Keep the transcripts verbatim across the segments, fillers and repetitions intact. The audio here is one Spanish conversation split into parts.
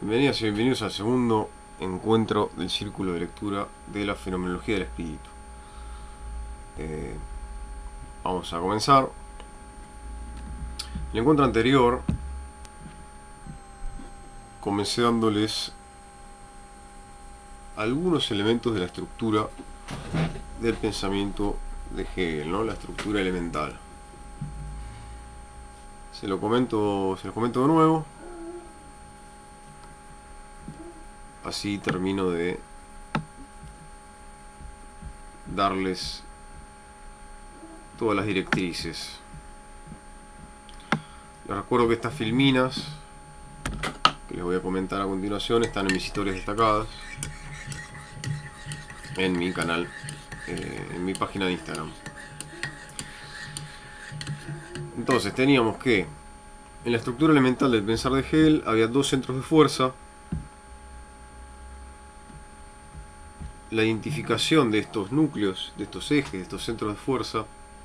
Bienvenidas y bienvenidos al segundo encuentro del círculo de lectura de la fenomenología del espíritu. Eh, vamos a comenzar. En el encuentro anterior comencé dándoles algunos elementos de la estructura del pensamiento de Hegel, ¿no? La estructura elemental. Se lo comento, se lo comento de nuevo. Así termino de darles todas las directrices. Les recuerdo que estas filminas que les voy a comentar a continuación están en mis historias destacadas en mi canal, eh, en mi página de Instagram. Entonces teníamos que en la estructura elemental del pensar de Hegel había dos centros de fuerza. La identificación de estos núcleos, de estos ejes, de estos centros de fuerza,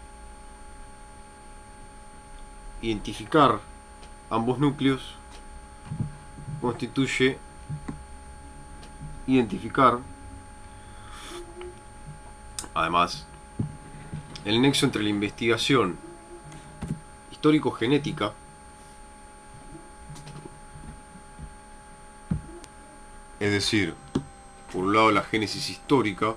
identificar ambos núcleos constituye identificar además el nexo entre la investigación histórico-genética es decir, por un lado la génesis histórica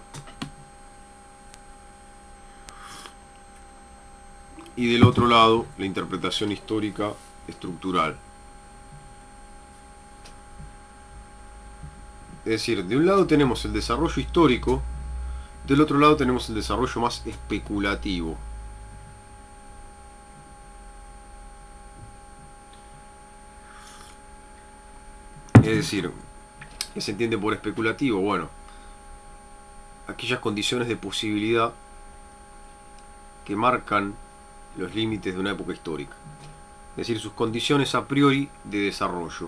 y del otro lado la interpretación histórica estructural. Es decir, de un lado tenemos el desarrollo histórico, del otro lado tenemos el desarrollo más especulativo. Es decir, ¿qué se entiende por especulativo? Bueno, aquellas condiciones de posibilidad que marcan los límites de una época histórica. Es decir, sus condiciones a priori de desarrollo.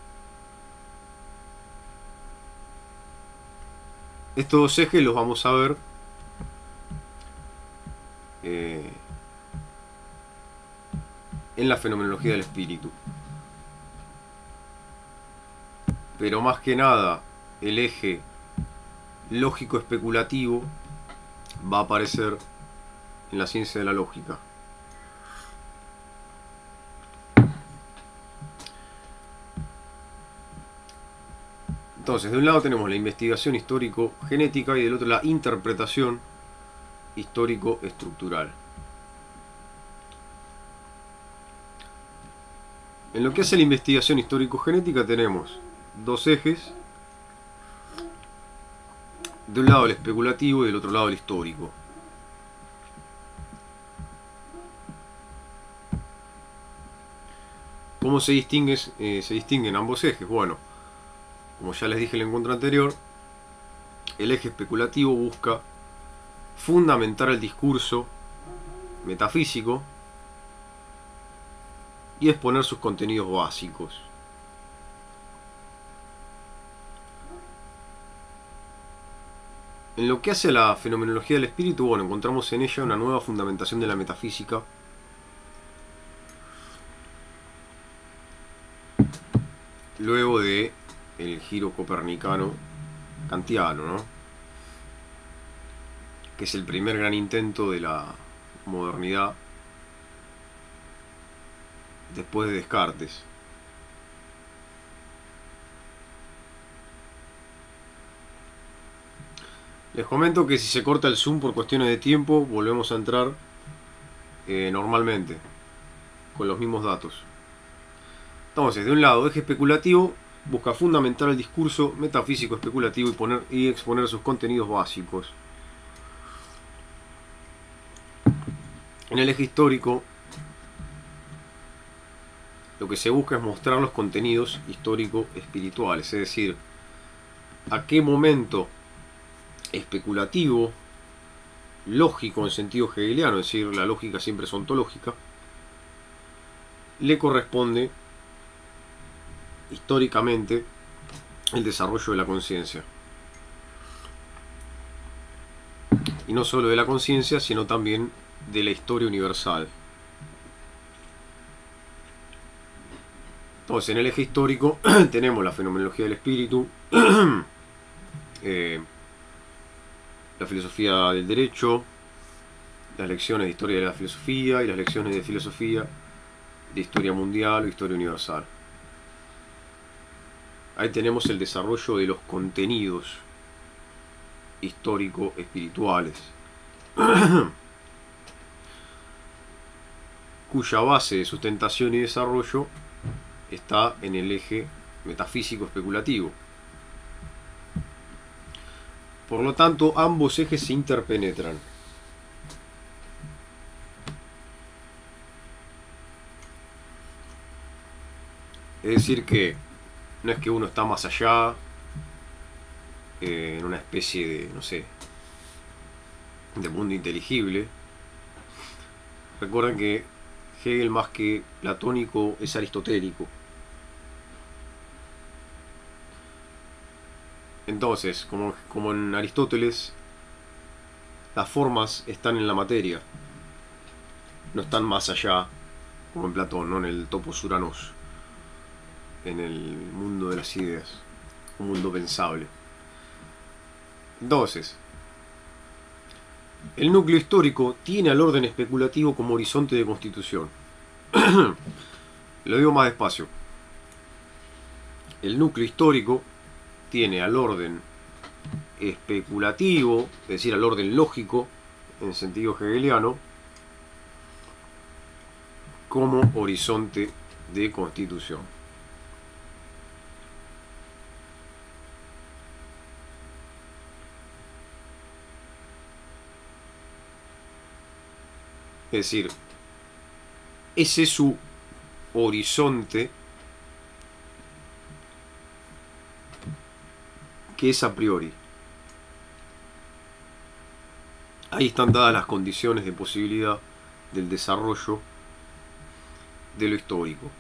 Estos dos ejes los vamos a ver eh, en la fenomenología del espíritu. Pero más que nada, el eje lógico-especulativo va a aparecer en la ciencia de la lógica. Entonces, de un lado tenemos la investigación histórico-genética y del otro la interpretación histórico-estructural. En lo que hace la investigación histórico-genética tenemos dos ejes. De un lado el especulativo y del otro lado el histórico. ¿Cómo se distingue, eh, se distinguen ambos ejes? Bueno, como ya les dije en el encuentro anterior, el eje especulativo busca fundamentar el discurso metafísico y exponer sus contenidos básicos. En lo que hace a la fenomenología del espíritu, bueno, encontramos en ella una nueva fundamentación de la metafísica luego de el giro copernicano kantiano, ¿no? Que es el primer gran intento de la modernidad después de Descartes. Les comento que si se corta el zoom por cuestiones de tiempo, volvemos a entrar eh, normalmente, con los mismos datos. Entonces, de un lado, eje especulativo busca fundamentar el discurso metafísico especulativo y, poner, y exponer sus contenidos básicos. En el eje histórico, lo que se busca es mostrar los contenidos histórico-espirituales, es decir, a qué momento especulativo, lógico en sentido hegeliano, es decir, la lógica siempre es ontológica, le corresponde históricamente el desarrollo de la conciencia. Y no solo de la conciencia, sino también de la historia universal. Entonces, en el eje histórico tenemos la fenomenología del espíritu, eh, la filosofía del derecho, las lecciones de historia de la filosofía y las lecciones de filosofía de historia mundial o historia universal. Ahí tenemos el desarrollo de los contenidos histórico-espirituales, cuya base de sustentación y desarrollo está en el eje metafísico-especulativo. Por lo tanto, ambos ejes se interpenetran. Es decir que no es que uno está más allá, eh, en una especie de, no sé, de mundo inteligible. Recuerden que Hegel, más que platónico, es aristotélico. Entonces, como, como en Aristóteles, las formas están en la materia, no están más allá, como en Platón, no en el topos uranos, en el mundo de las ideas, un mundo pensable. Entonces, el núcleo histórico tiene al orden especulativo como horizonte de constitución. Lo digo más despacio. El núcleo histórico tiene al orden especulativo, es decir, al orden lógico, en sentido hegeliano, como horizonte de constitución. Es decir, ese es su horizonte, que es a priori. Ahí están dadas las condiciones de posibilidad del desarrollo de lo histórico.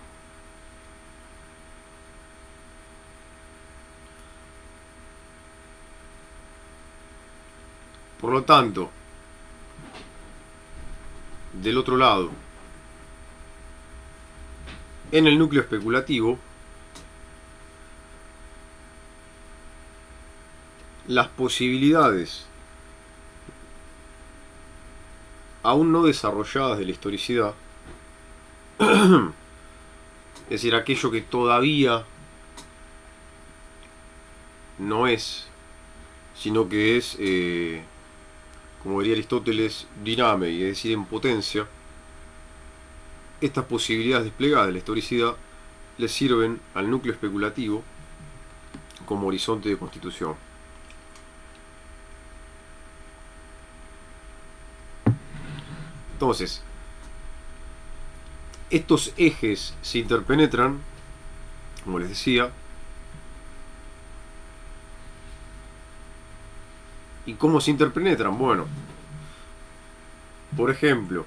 Por lo tanto, del otro lado, en el núcleo especulativo, las posibilidades aún no desarrolladas de la historicidad, es decir, aquello que todavía no es, sino que es, eh, como diría Aristóteles, dinamei, es decir, en potencia. Estas posibilidades desplegadas de la historicidad le sirven al núcleo especulativo como horizonte de constitución. Entonces, estos ejes se interpenetran, como les decía. ¿Y cómo se interpenetran? Bueno, por ejemplo,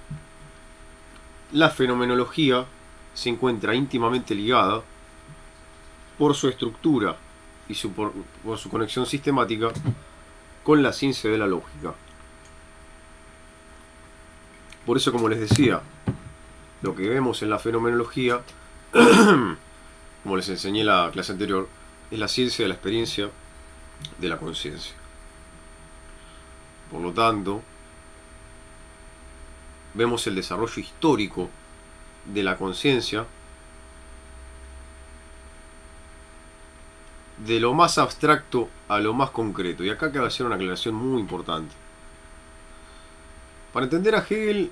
la fenomenología se encuentra íntimamente ligada por su estructura y su, por, por su conexión sistemática con la ciencia de la lógica. Por eso, como les decía, lo que vemos en la fenomenología, como les enseñé en la clase anterior, es la ciencia de la experiencia de la conciencia. Por lo tanto, vemos el desarrollo histórico de la conciencia de lo más abstracto a lo más concreto. Y acá cabe hacer una aclaración muy importante. Para entender a Hegel,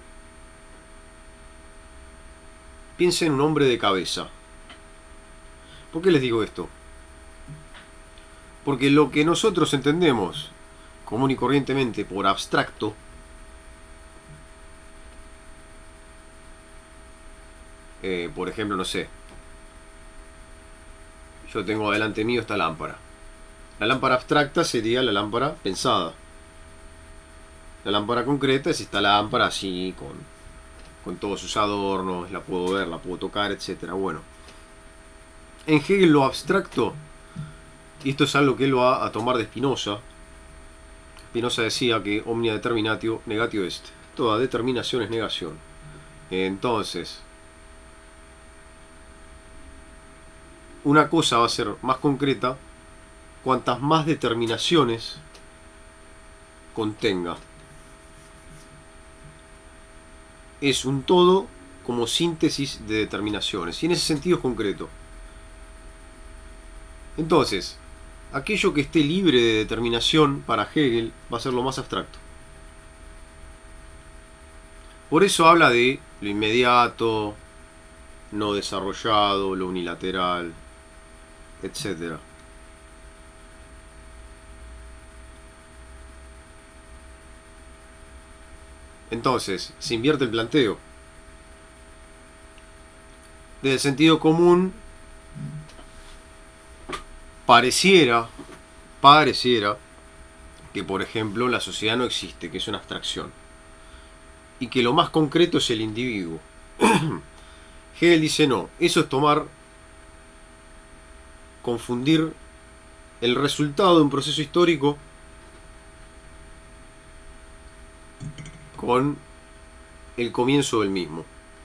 piensen en un hombre de cabeza. ¿Por qué les digo esto? Porque lo que nosotros entendemos común y corrientemente por abstracto, eh, por ejemplo, no sé, yo tengo delante mío esta lámpara. La lámpara abstracta sería la lámpara pensada. La lámpara concreta es esta lámpara así, con, con todos sus adornos, la puedo ver, la puedo tocar, etcétera. Bueno, en Hegel lo abstracto, y esto es algo que él va a tomar de Spinoza. Spinoza decía que omnia determinatio negatio est. Toda determinación es negación. Entonces, una cosa va a ser más concreta cuantas más determinaciones contenga. Es un todo como síntesis de determinaciones, y en ese sentido es concreto. Entonces, aquello que esté libre de determinación para Hegel va a ser lo más abstracto. Por eso habla de lo inmediato, no desarrollado, lo unilateral, etcétera. Entonces, se invierte el planteo. Desde el sentido común, pareciera, pareciera que, por ejemplo, la sociedad no existe, que es una abstracción, y que lo más concreto es el individuo. Hegel dice no, eso es tomar, confundir el resultado de un proceso histórico con el comienzo del mismo.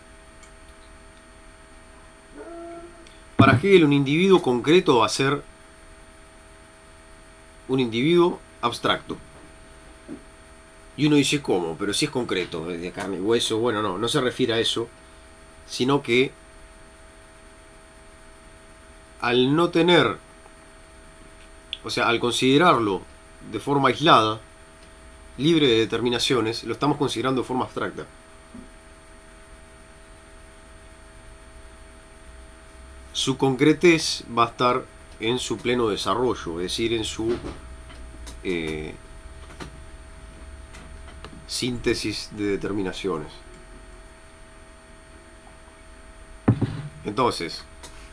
Para Hegel un individuo concreto va a ser un individuo abstracto. Y uno dice, ¿cómo? Pero si es concreto, de carne y hueso. Bueno, no, no se refiere a eso, sino que al no tener, o sea, al considerarlo de forma aislada, libre de determinaciones, lo estamos considerando de forma abstracta. Su concretez va a estar en su pleno desarrollo, es decir, en su eh, síntesis de determinaciones. Entonces,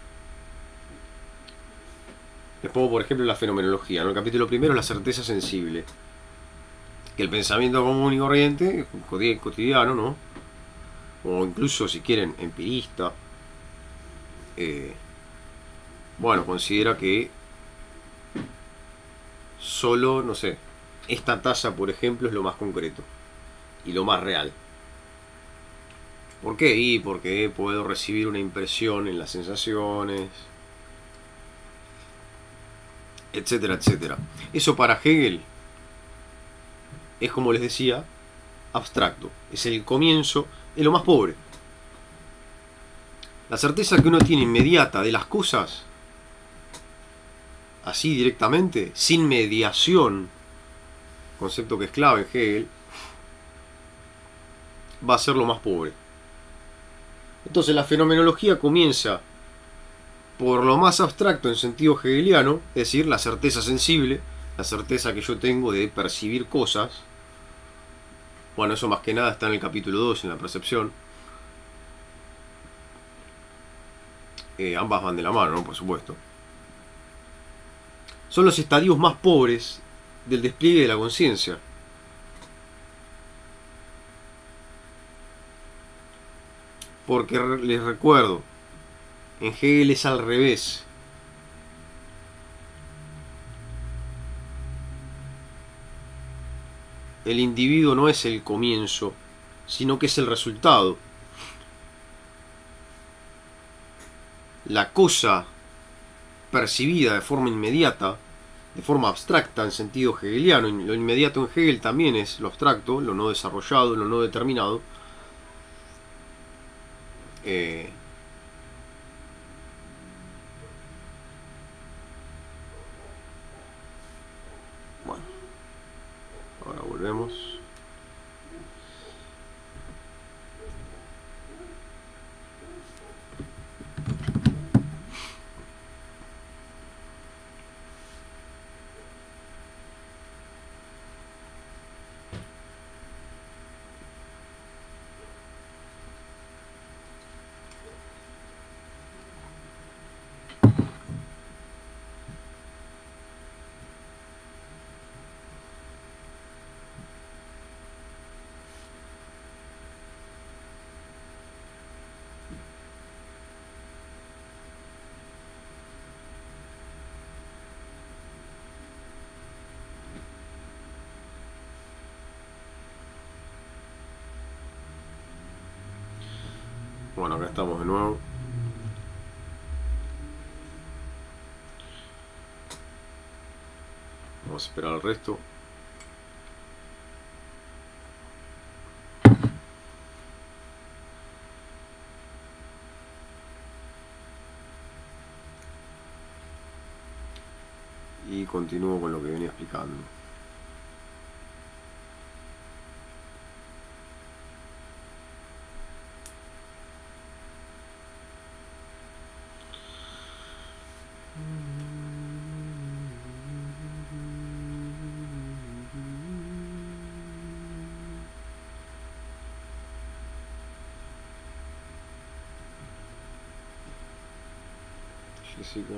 les pongo por ejemplo la fenomenología. En el capítulo primero, la certeza sensible. Que el pensamiento común y corriente, cotidiano, ¿no? O incluso, si quieren, empirista, eh, bueno, considera que solo, no sé, esta tasa, por ejemplo, es lo más concreto y lo más real. ¿Por qué? Y porque puedo recibir una impresión en las sensaciones, etcétera, etcétera. Eso para Hegel es, como les decía, abstracto. Es el comienzo, es lo más pobre. La certeza que uno tiene inmediata de las cosas, así directamente, sin mediación, concepto que es clave en Hegel, va a ser lo más pobre. Entonces la fenomenología comienza por lo más abstracto en sentido hegeliano, es decir, la certeza sensible, la certeza que yo tengo de percibir cosas. Bueno, eso más que nada está en el capítulo dos, en la percepción. Eh, ambas van de la mano, ¿no? Por supuesto. Son los estadios más pobres del despliegue de la conciencia. Porque les recuerdo, en Hegel es al revés. El individuo no es el comienzo, sino que es el resultado. La cosa percibida de forma inmediata, de forma abstracta en sentido hegeliano, lo inmediato en Hegel también es lo abstracto, lo no desarrollado, lo no determinado. Eh, bueno, ahora volvemos. Bueno, acá estamos de nuevo. Vamos a esperar al resto. Y continúo con lo que venía explicando. Jessica.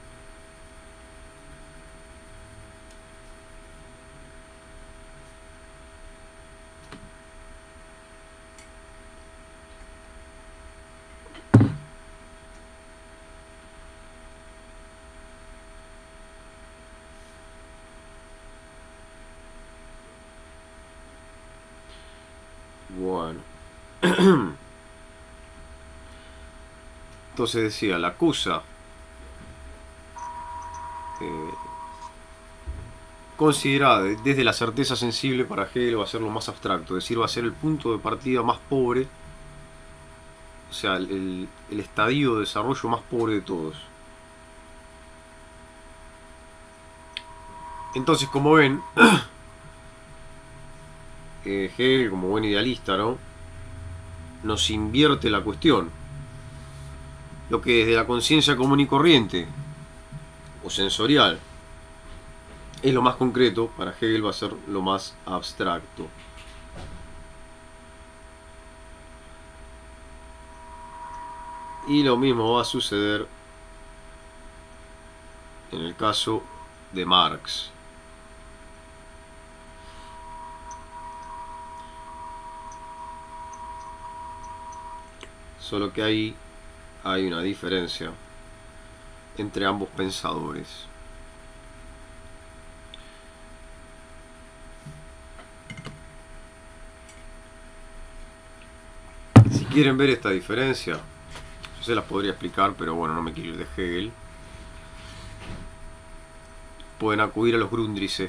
Bueno. Entonces decía, la acusa eh, considerada desde la certeza sensible para Hegel va a ser lo más abstracto, es decir, va a ser el punto de partida más pobre, o sea, el, el estadio de desarrollo más pobre de todos. Entonces, como ven, eh, Hegel, como buen idealista, ¿no?, nos invierte la cuestión. Lo que desde la conciencia común y corriente o sensorial es lo más concreto, para Hegel va a ser lo más abstracto. Y lo mismo va a suceder en el caso de Marx. Solo que ahí hay una diferencia entre ambos pensadores. Si quieren ver esta diferencia, yo se las podría explicar, pero bueno, no me quiero ir de Hegel. Pueden acudir a los Grundrisse,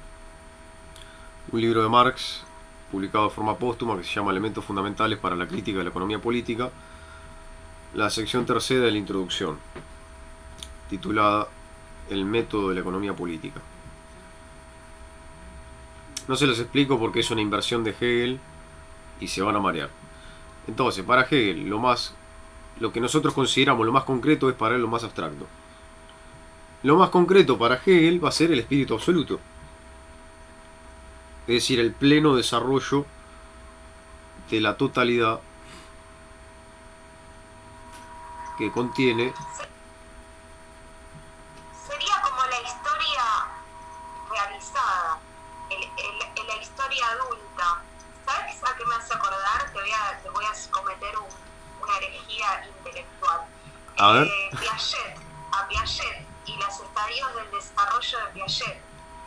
un libro de Marx publicado de forma póstuma que se llama Elementos fundamentales para la crítica de la economía política, la sección tercera de la introducción, titulada El método de la economía política. No se los explico porque es una inversión de Hegel y se van a marear. Entonces, para Hegel, lo más, lo que nosotros consideramos lo más concreto es para él lo más abstracto. Lo más concreto para Hegel va a ser el espíritu absoluto. Es decir, el pleno desarrollo de la totalidad que contiene. Sería como la historia realizada, el, el, la historia adulta. ¿Sabes a qué me hace acordar? Te voy a, te voy a cometer un, una herejía intelectual. A ver. Eh, Piaget, a Piaget y los estadios del desarrollo de Piaget.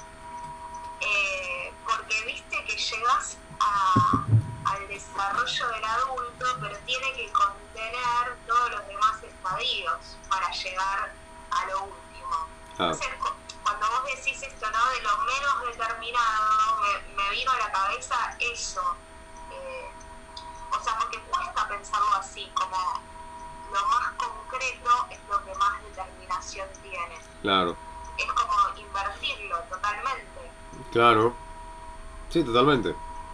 Eh, porque viste que llegas a, al desarrollo del adulto, pero tiene que contener todos los demás estadios para llegar a lo último. Ah. Entonces, cuando vos decís esto, ¿no?, de lo menos determinado, me, me vino a la cabeza eso. Eh, o sea, porque cuesta pensarlo así, como lo más concreto es lo que más determinación tiene. Claro. Es como invertirlo totalmente. Claro. Sí, totalmente.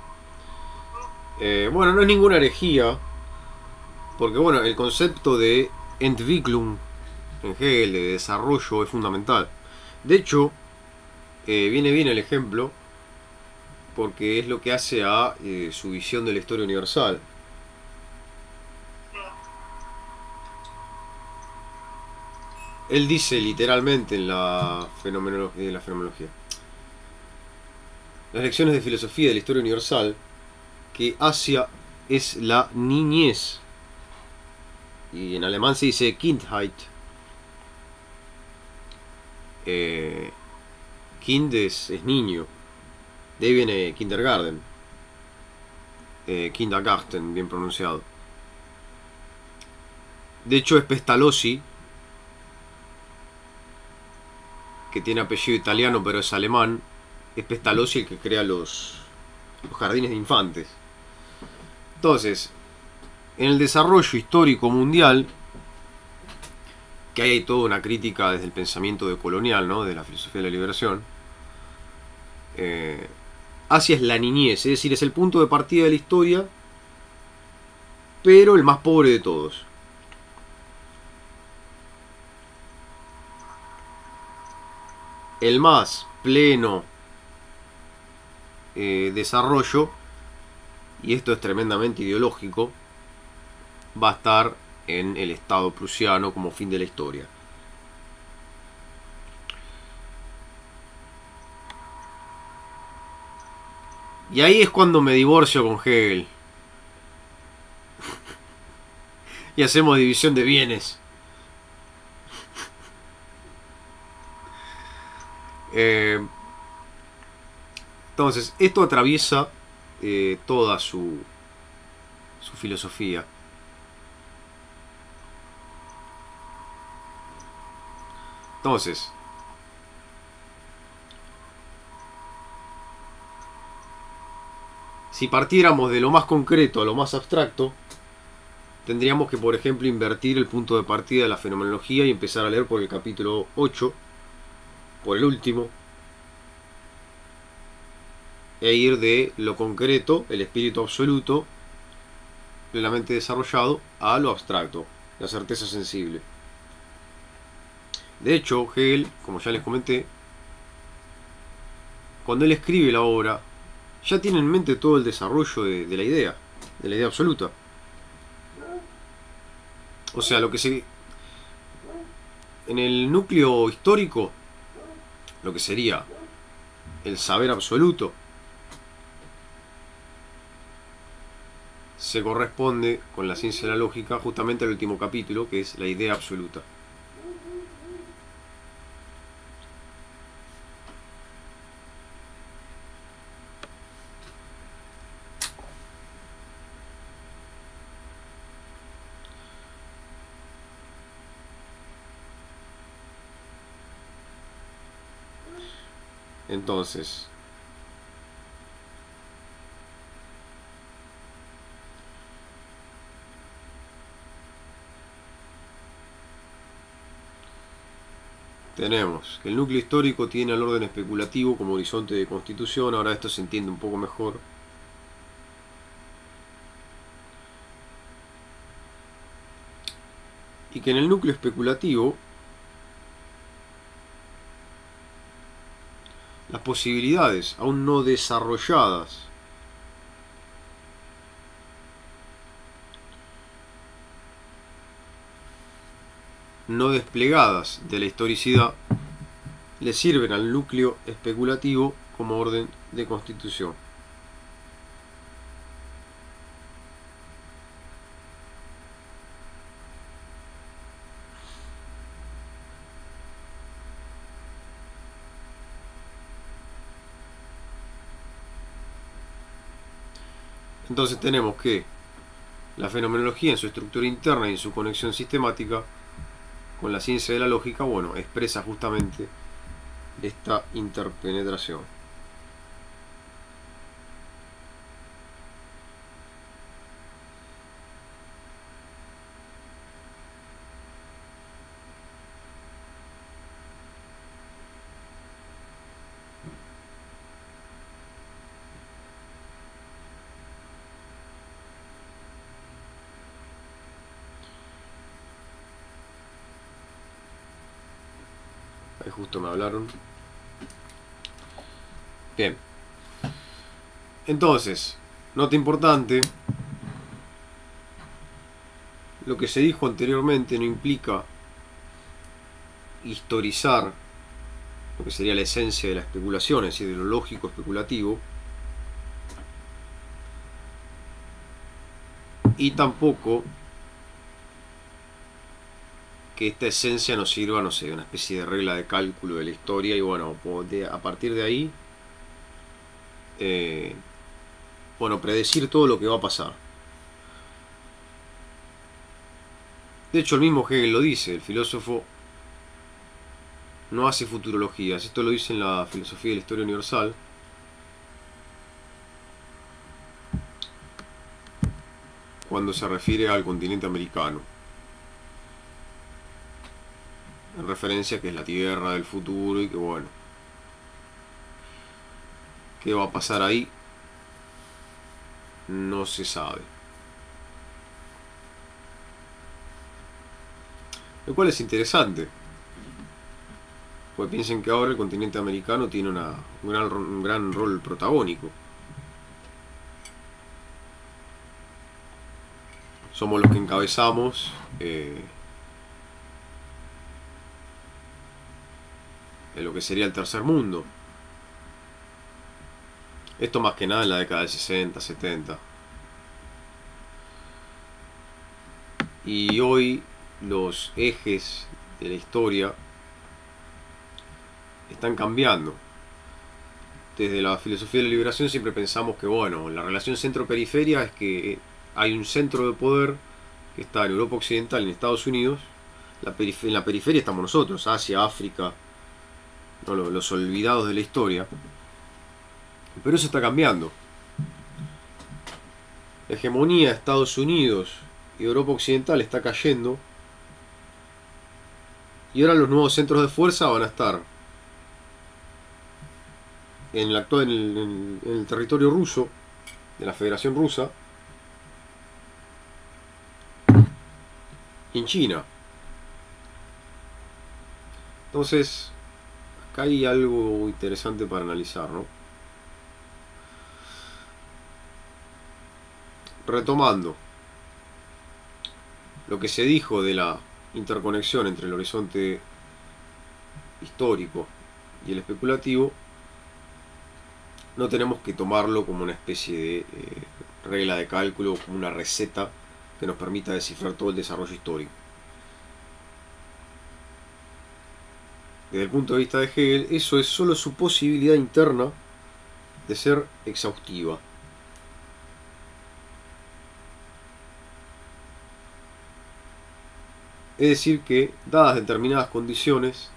Eh, bueno, no es ninguna herejía, porque bueno, el concepto de Entwicklung en Hegel, de desarrollo, es fundamental. De hecho, eh, viene bien el ejemplo, porque es lo que hace a eh, su visión de la historia universal. Él dice literalmente en la fenomenología, en la fenomenología, las lecciones de filosofía de la historia universal, que Asia es la niñez, y en alemán se dice Kindheit. eh, Kind es, es niño, de ahí viene Kindergarten, eh, Kindergarten, bien pronunciado. De hecho es Pestalozzi que tiene apellido italiano pero es alemán, es Pestalozzi el que crea los, los jardines de infantes. Entonces, en el desarrollo histórico mundial, que hay toda una crítica desde el pensamiento decolonial, ¿no? De la filosofía de la liberación, eh, Asia es la niñez, es decir, es el punto de partida de la historia, pero el más pobre de todos. El más pleno eh, desarrollo, y esto es tremendamente ideológico, va a estar en el Estado prusiano como fin de la historia. Y ahí es cuando me divorcio con Hegel. Y hacemos división de bienes. Eh, entonces, esto atraviesa eh, toda su, su filosofía. Entonces, si partiéramos de lo más concreto a lo más abstracto, tendríamos que, por ejemplo, invertir el punto de partida de la fenomenología y empezar a leer por el capítulo ocho, por el último, e ir de lo concreto, el espíritu absoluto, plenamente desarrollado, a lo abstracto, la certeza sensible. De hecho, Hegel, como ya les comenté, cuando él escribe la obra, ya tiene en mente todo el desarrollo de, de la idea, de la idea absoluta. O sea, lo que se... En el núcleo histórico, lo que sería el saber absoluto, se corresponde con la ciencia de la lógica justamente al último capítulo, que es la idea absoluta. Entonces, tenemos que el núcleo histórico tiene al orden especulativo como horizonte de constitución. Ahora esto se entiende un poco mejor. Y que en el núcleo especulativo las posibilidades aún no desarrolladas no desplegadas de la historicidad le sirven al núcleo especulativo como orden de constitución. Entonces tenemos que la fenomenología en su estructura interna y en su conexión sistemática con la ciencia de la lógica, bueno, expresa justamente esta interpenetración. Ahí justo me hablaron. Bien. Entonces, nota importante. Lo que se dijo anteriormente no implica historizar lo que sería la esencia de la especulación, es decir, de lo lógico especulativo. Y tampoco que esta esencia nos sirva, no sé, una especie de regla de cálculo de la historia y bueno, a partir de ahí, eh, bueno, predecir todo lo que va a pasar. De hecho, el mismo Hegel lo dice, el filósofo no hace futurologías. Esto lo dice en la filosofía de la historia universal. Cuando se refiere al continente americano. En referencia a que es la tierra del futuro y que bueno. ¿Qué va a pasar ahí? No se sabe. Lo cual es interesante. Pues piensen que ahora el continente americano tiene una, un, gran, un gran rol protagónico. Somos los que encabezamos eh, en lo que sería el tercer mundo. Esto más que nada en la década del sesenta, setenta. Y hoy los ejes de la historia están cambiando. Desde la filosofía de la liberación siempre pensamos que, bueno, la relación centro-periferia es que hay un centro de poder que está en Europa Occidental, en Estados Unidos. La en la periferia estamos nosotros, Asia, África, ¿no? Los olvidados de la historia. Pero eso está cambiando. La hegemonía de Estados Unidos y Europa Occidental está cayendo. Y ahora los nuevos centros de fuerza van a estar en el, actual, en el, en el territorio ruso, de la Federación Rusa, y en China. Entonces, acá hay algo interesante para analizar, ¿no? Retomando lo que se dijo de la interconexión entre el horizonte histórico y el especulativo, no tenemos que tomarlo como una especie de eh, regla de cálculo, como una receta que nos permita descifrar todo el desarrollo histórico. Desde el punto de vista de Hegel, eso es solo su posibilidad interna de ser exhaustiva. Es decir que, dadas determinadas condiciones,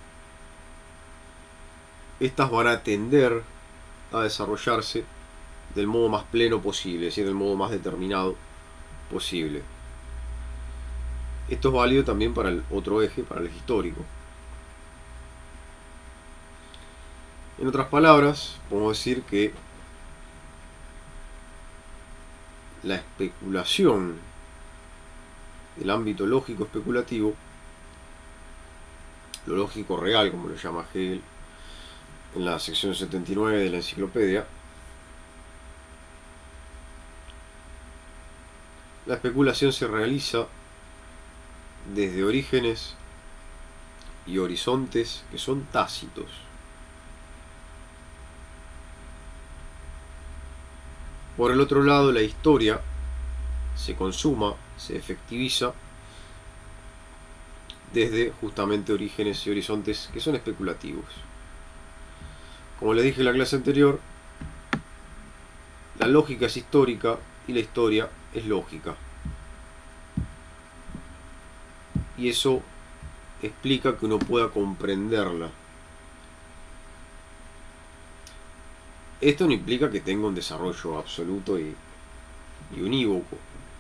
estas van a tender a desarrollarse del modo más pleno posible, es decir, del modo más determinado posible. Esto es válido también para el otro eje, para el eje histórico. En otras palabras, podemos decir que la especulación, el ámbito lógico especulativo, lo lógico real, como lo llama Hegel en la sección setenta y nueve de la enciclopedia, la especulación se realiza desde orígenes y horizontes que son tácitos. Por el otro lado, la historia se consuma, se efectiviza desde justamente orígenes y horizontes que son especulativos. Como les dije en la clase anterior, la lógica es histórica y la historia es lógica. Y eso explica que uno pueda comprenderla. Esto no implica que tenga un desarrollo absoluto y, y unívoco.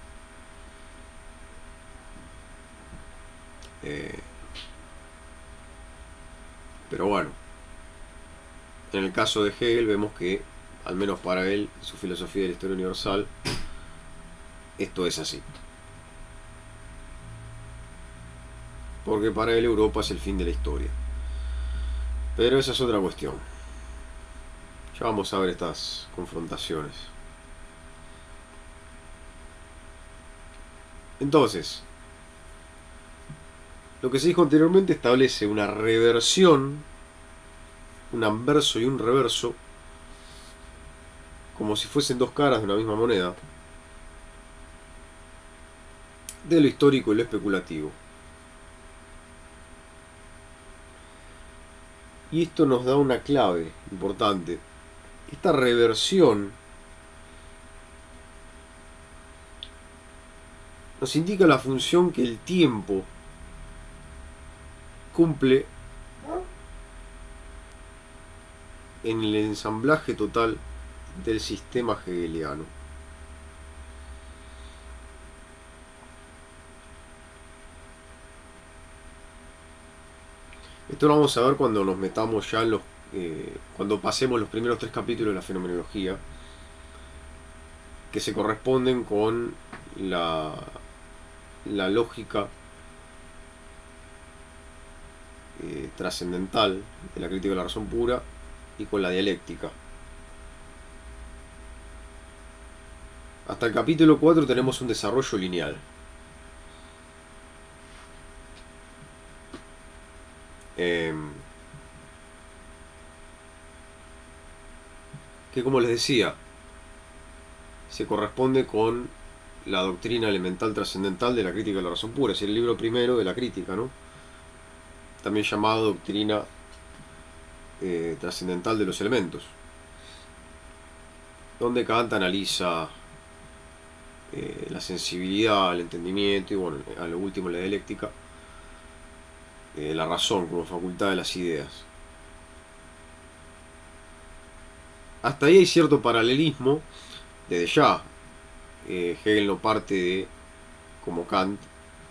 Eh, pero bueno, en el caso de Hegel vemos que, al menos para él, su filosofía de la historia universal, esto es así. Porque para él Europa es el fin de la historia. Pero esa es otra cuestión. Ya vamos a ver estas confrontaciones. Entonces, lo que se dijo anteriormente establece una reversión, un anverso y un reverso, como si fuesen dos caras de una misma moneda, de lo histórico y lo especulativo. Y esto nos da una clave importante. Esta reversión nos indica la función que el tiempo cumple en el ensamblaje total del sistema hegeliano. Esto lo vamos a ver cuando nos metamos ya en los... Eh, cuando pasemos los primeros tres capítulos de la fenomenología, que se corresponden con la, la lógica eh, trascendental de la crítica de la razón pura y con la dialéctica. Hasta el capítulo cuatro tenemos un desarrollo lineal. Eh, que como les decía, se corresponde con la doctrina elemental trascendental de la crítica de la razón pura, es el libro primero de la crítica, ¿no? También llamado doctrina eh, trascendental de los elementos, donde Kant analiza eh, la sensibilidad, el entendimiento y, bueno, a lo último la dialéctica, eh, la razón como facultad de las ideas. Hasta ahí hay cierto paralelismo. Desde ya, eh, Hegel no parte de, como Kant,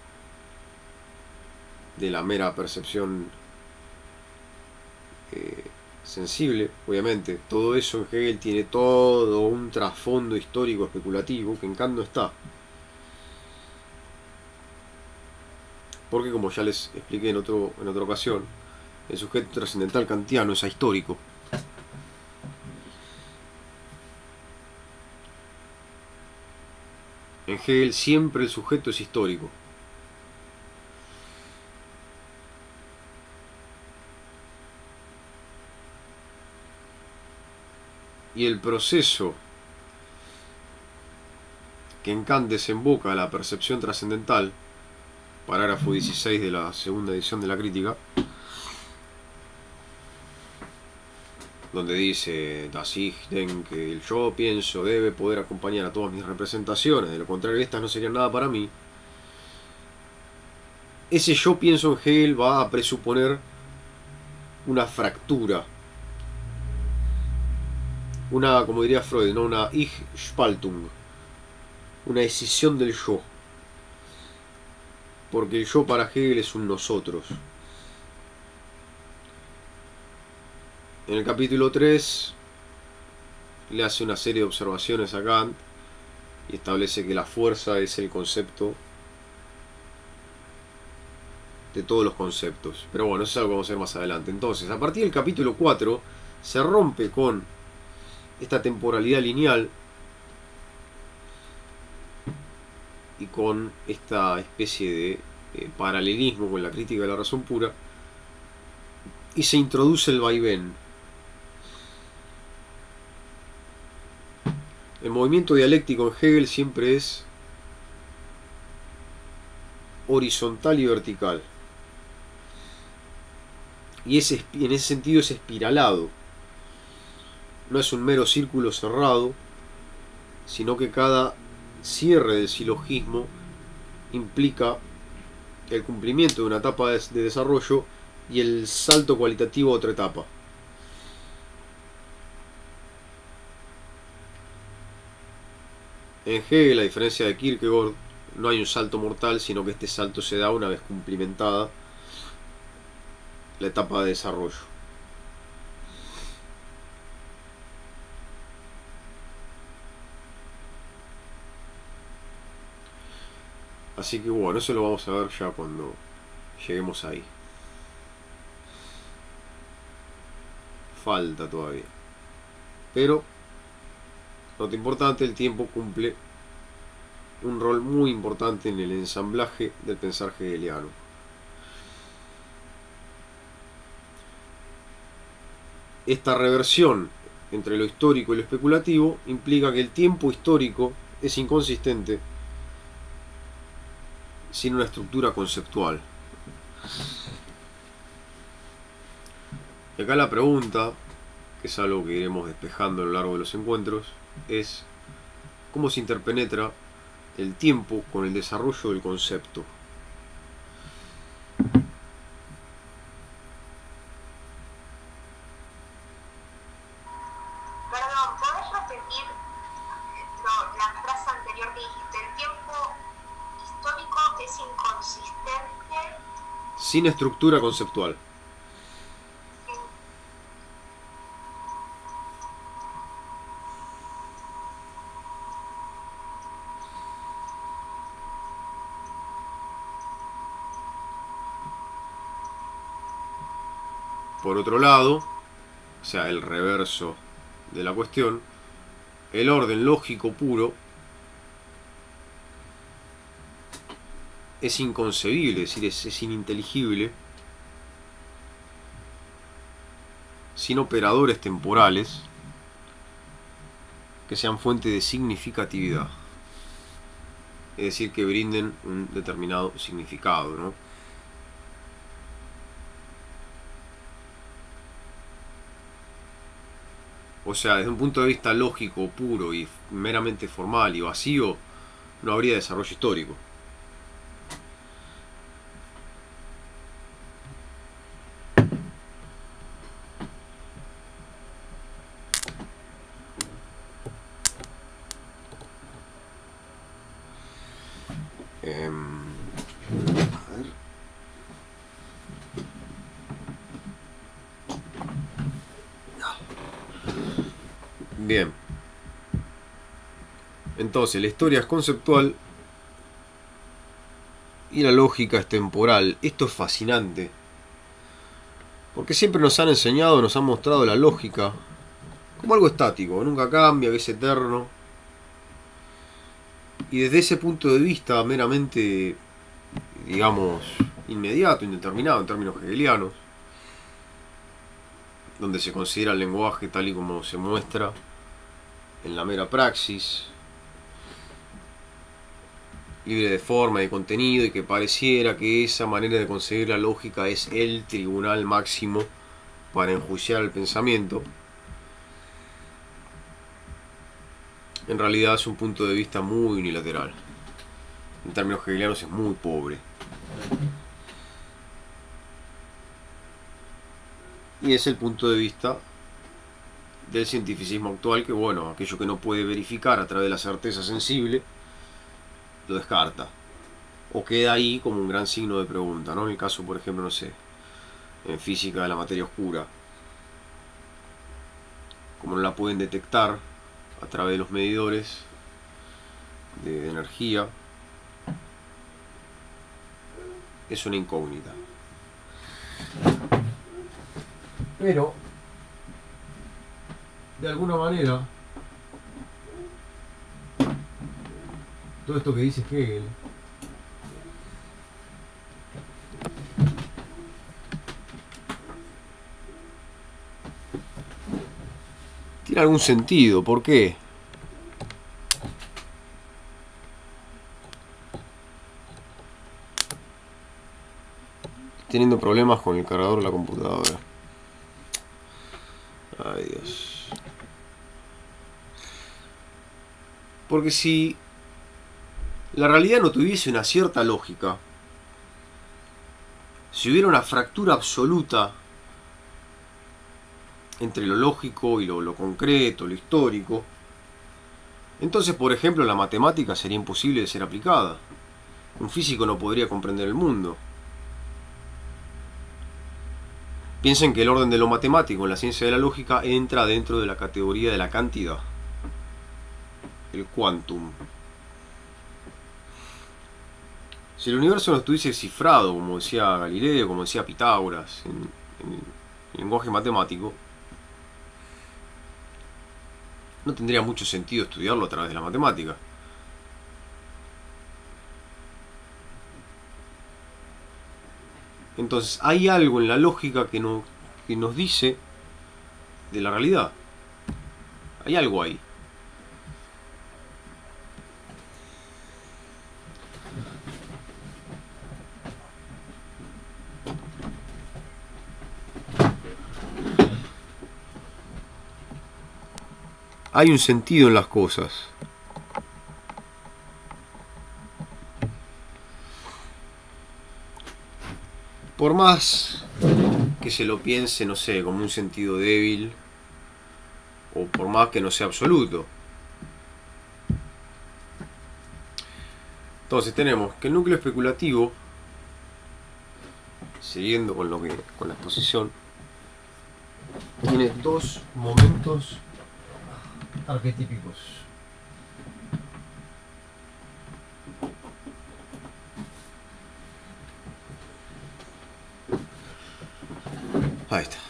de la mera percepción eh, sensible. Obviamente, todo eso en Hegel tiene todo un trasfondo histórico especulativo que en Kant no está. Porque, como ya les expliqué en, otro, en otra ocasión, el sujeto trascendental kantiano es ahistórico. En Hegel siempre el sujeto es histórico. Y el proceso que en Kant desemboca la percepción trascendental, parágrafo dieciséis de la segunda edición de la crítica, donde dice Das Ich denke, que el yo pienso debe poder acompañar a todas mis representaciones, de lo contrario estas no serían nada para mí. Ese yo pienso en Hegel va a presuponer una fractura, una, como diría Freud, ¿no? Una Ich-Spaltung, una escisión del yo, porque el yo para Hegel es un nosotros. En el capítulo tres le hace una serie de observaciones a Kant y establece que la fuerza es el concepto de todos los conceptos. Pero bueno, eso es algo que vamos a ver más adelante. Entonces, a partir del capítulo cuatro se rompe con esta temporalidad lineal y con esta especie de eh, paralelismo con la crítica de la razón pura, y se introduce el vaivén. El movimiento dialéctico en Hegel siempre es horizontal y vertical, y ese, en ese sentido es espiralado. No es un mero círculo cerrado, sino que cada cierre del silogismo implica el cumplimiento de una etapa de desarrollo y el salto cualitativo a otra etapa. En Hegel, a diferencia de Kierkegaard, no hay un salto mortal, sino que este salto se da una vez cumplimentada la etapa de desarrollo. Así que bueno, eso lo vamos a ver ya cuando lleguemos ahí. Falta todavía. Pero, nota importante, el tiempo cumple un rol muy importante en el ensamblaje del pensar hegeliano. Esta reversión entre lo histórico y lo especulativo implica que el tiempo histórico es inconsistente sin una estructura conceptual. Y acá la pregunta, que es algo que iremos despejando a lo largo de los encuentros, es cómo se interpenetra el tiempo con el desarrollo del concepto. anterior que dijiste, el tiempo histórico es inconsistente. Sin estructura conceptual. Por otro lado, o sea, el reverso de la cuestión, el orden lógico puro es inconcebible, es decir, es, es ininteligible sin operadores temporales que sean fuente de significatividad, es decir, que brinden un determinado significado, ¿no? O sea, desde un punto de vista lógico, puro y meramente formal y vacío, no habría desarrollo histórico. Eh, a ver. Bien. Entonces, la historia es conceptual y la lógica es temporal. Esto es fascinante, porque siempre nos han enseñado, nos han mostrado la lógica como algo estático, nunca cambia, que es eterno. Y desde ese punto de vista meramente, digamos, inmediato, indeterminado en términos hegelianos, donde se considera el lenguaje tal y como se muestra en la mera praxis, libre de forma y de contenido, y que pareciera que esa manera de conseguir la lógica es el tribunal máximo para enjuiciar el pensamiento, en realidad es un punto de vista muy unilateral. En términos hegelianos es muy pobre. Y es el punto de vista del cientificismo actual, que bueno, aquello que no puede verificar a través de la certeza sensible, lo descarta. O queda ahí como un gran signo de pregunta, ¿no? En el caso, por ejemplo, no sé, en física de la materia oscura. Como no la pueden detectar a través de los medidores de, de energía, es una incógnita. Pero, de alguna manera, todo esto que dice Hegel tiene algún sentido. ¿Por qué? Teniendo problemas con el cargador de la computadora. Ay, Dios. Porque si la realidad no tuviese una cierta lógica, si hubiera una fractura absoluta entre lo lógico y lo, lo concreto, lo histórico, entonces, por ejemplo, la matemática sería imposible de ser aplicada. Un físico no podría comprender el mundo. Piensen que el orden de lo matemático en la ciencia de la lógica entra dentro de la categoría de la cantidad, el quantum. Si el universo no estuviese cifrado, como decía Galileo, como decía Pitágoras, en, en el lenguaje matemático, no tendría mucho sentido estudiarlo a través de la matemática. Entonces hay algo en la lógica que, no, que nos dice de la realidad. Hay algo ahí. Hay un sentido en las cosas. Por más que se lo piense, no sé, como un sentido débil, o por más que no sea absoluto. Entonces tenemos que el núcleo especulativo, siguiendo con lo que con la exposición, tiene dos momentos arquetípicos. Ahí está.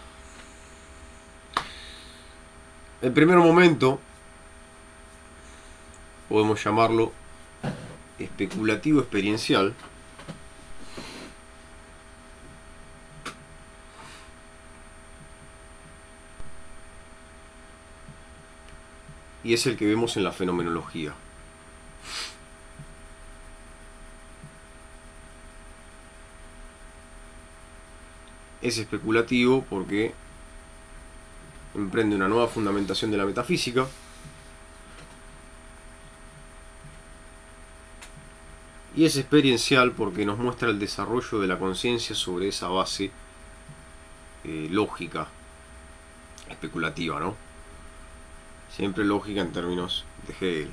El primer momento podemos llamarlo especulativo experiencial. Y es el que vemos en la fenomenología. Es especulativo porque emprende una nueva fundamentación de la metafísica, y es experiencial porque nos muestra el desarrollo de la conciencia sobre esa base eh, lógica especulativa, ¿no? Siempre lógica en términos de Hegel.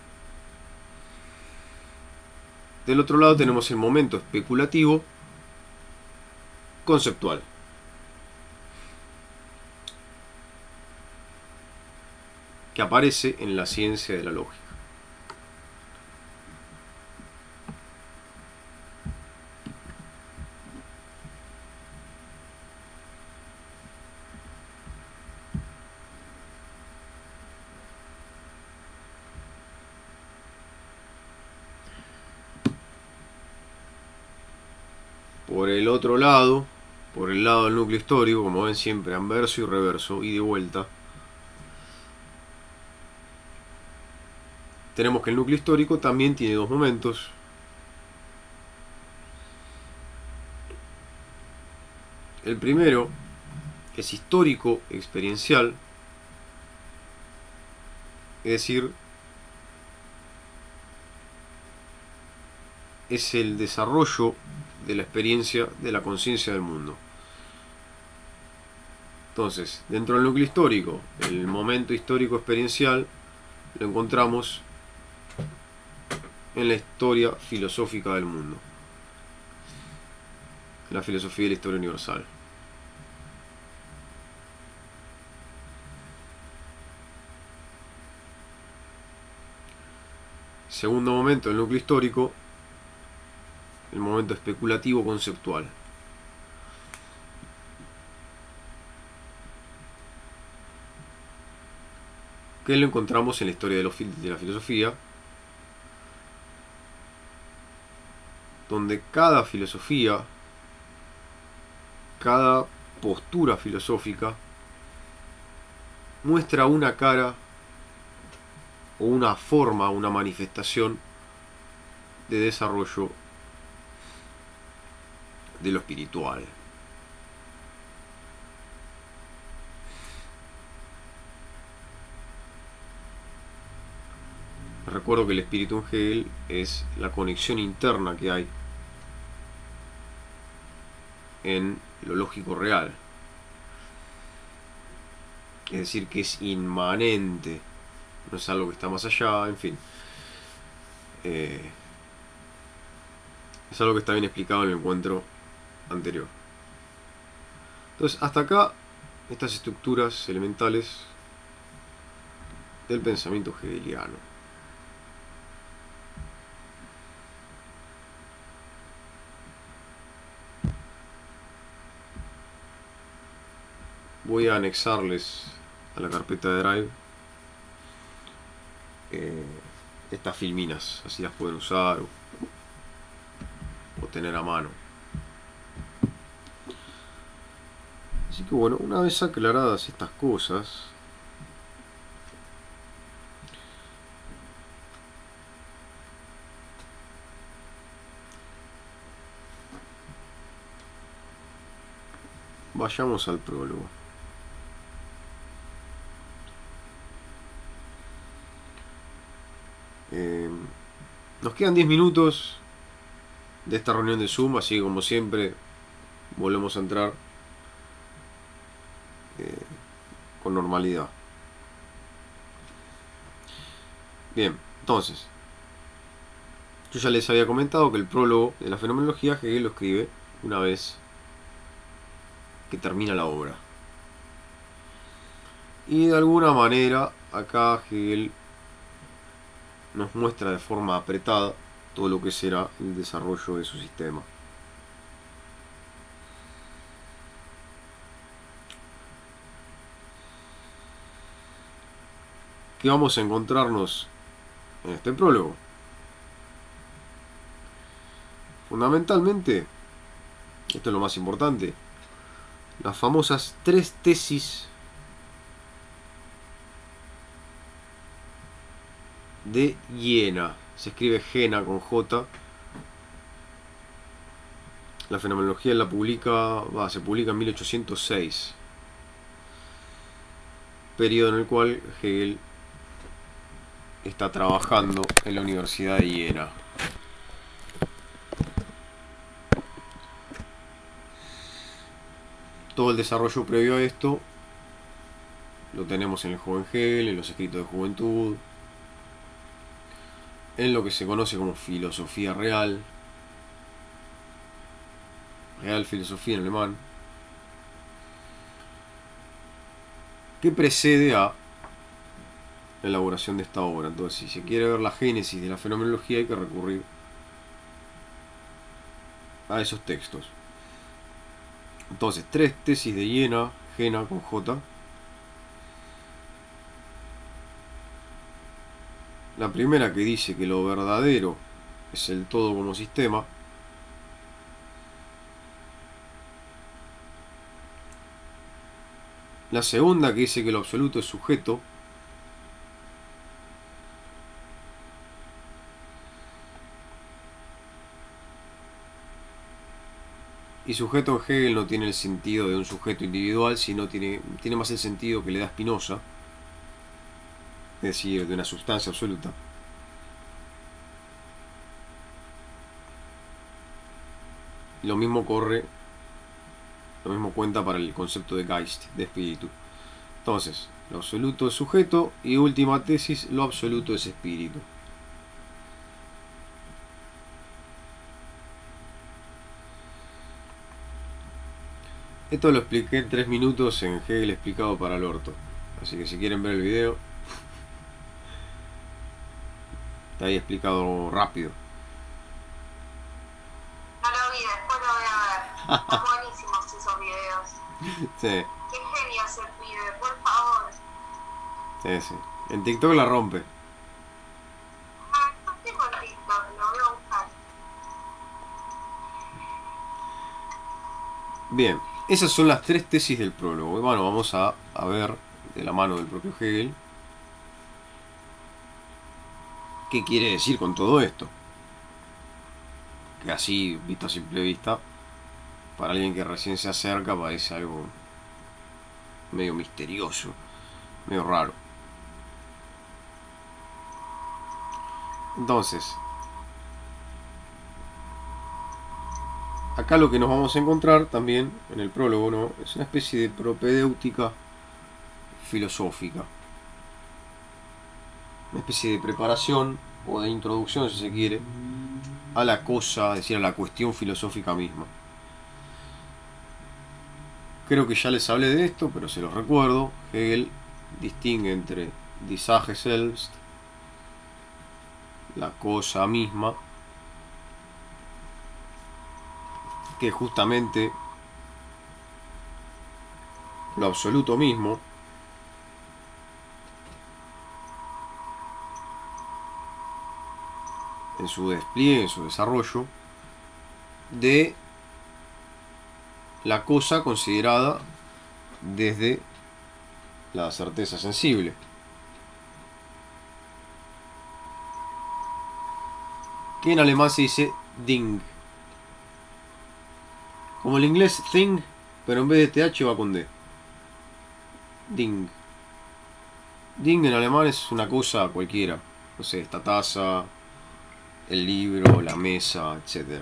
Del otro lado tenemos el momento especulativo conceptual. Que aparece en la ciencia de la lógica. Por el otro lado, por el lado del núcleo histórico, como ven siempre, anverso y reverso, y de vuelta, tenemos que el núcleo histórico también tiene dos momentos. El primero es histórico experiencial, es decir, es el desarrollo de la experiencia de la conciencia del mundo. Entonces, dentro del núcleo histórico, el momento histórico experiencial lo encontramos en la historia filosófica del mundo, en la filosofía de la historia universal. Segundo momento del núcleo histórico, el momento especulativo conceptual. Que lo encontramos en la historia de, los, de la filosofía, donde cada filosofía, cada postura filosófica muestra una cara o una forma, una manifestación de desarrollo de lo espiritual. Recuerdo que el espíritu en Hegel es la conexión interna que hay en lo lógico real. Es decir, que es inmanente, no es algo que está más allá, en fin. Eh, es algo que está bien explicado en el encuentro anterior. Entonces, hasta acá, estas estructuras elementales del pensamiento hegeliano. Voy a anexarles a la carpeta de Drive eh, estas filminas, así las pueden usar o, o tener a mano. Así que bueno, una vez aclaradas estas cosas, vayamos al prólogo. Eh, nos quedan diez minutos de esta reunión de Zoom, así que como siempre volvemos a entrar eh, con normalidad. Bien, entonces Yo ya les había comentado que el prólogo de la fenomenología Hegel lo escribe una vez que termina la obra. Y de alguna manera acá Hegel nos muestra de forma apretada todo lo que será el desarrollo de su sistema. ¿Qué vamos a encontrarnos en este prólogo? Fundamentalmente, esto es lo más importante, las famosas tres tesis de Jena. Se escribe Jena con J. La fenomenología la publica, va, se publica en mil ochocientos seis, periodo en el cual Hegel está trabajando en la Universidad de Jena. Todo el desarrollo previo a esto lo tenemos en el joven Hegel, en los escritos de juventud, en lo que se conoce como filosofía real, real filosofía en alemán, que precede a la elaboración de esta obra. Entonces, si se quiere ver la génesis de la fenomenología, hay que recurrir a esos textos. Entonces, tres tesis de Jena, Jena con J. La primera, que dice que lo verdadero es el todo como sistema. La segunda, que dice que lo absoluto es sujeto. Y sujeto en Hegel no tiene el sentido de un sujeto individual, sino tiene, tiene más el sentido que le da Spinoza, es decir, de una sustancia absoluta. Lo mismo corre, lo mismo cuenta para el concepto de Geist, de espíritu. Entonces, lo absoluto es sujeto y última tesis, lo absoluto es espíritu. Esto lo expliqué en tres minutos en Hegel explicado para el orto. Así que si quieren ver el video, está ahí explicado rápido. No lo vi, después lo voy a ver. Están buenísimos esos videos. Sí. Qué genio ese pibe, por favor. Sí, sí. En TikTok la rompe. Ah, no tengo el TikTok, lo voy a buscar. Bien, esas son las tres tesis del prólogo. Y bueno, vamos a, a ver de la mano del propio Hegel qué quiere decir con todo esto. Que así, visto a simple vista, para alguien que recién se acerca, parece algo medio misterioso, medio raro. Entonces, acá lo que nos vamos a encontrar también en el prólogo, ¿no?, es una especie de propedéutica filosófica, una especie de preparación o de introducción, si se quiere, a la cosa, es decir, a la cuestión filosófica misma. Creo que ya les hablé de esto, pero se los recuerdo. Hegel distingue entre die Sache selbst, la cosa misma, que es justamente lo absoluto mismo, en su despliegue, en su desarrollo, de la cosa considerada desde la certeza sensible. Que en alemán se dice Ding. Como el inglés thing, pero en vez de th va con d. Ding. Ding en alemán es una cosa cualquiera. No sé, esta taza, el libro, la mesa, etcétera.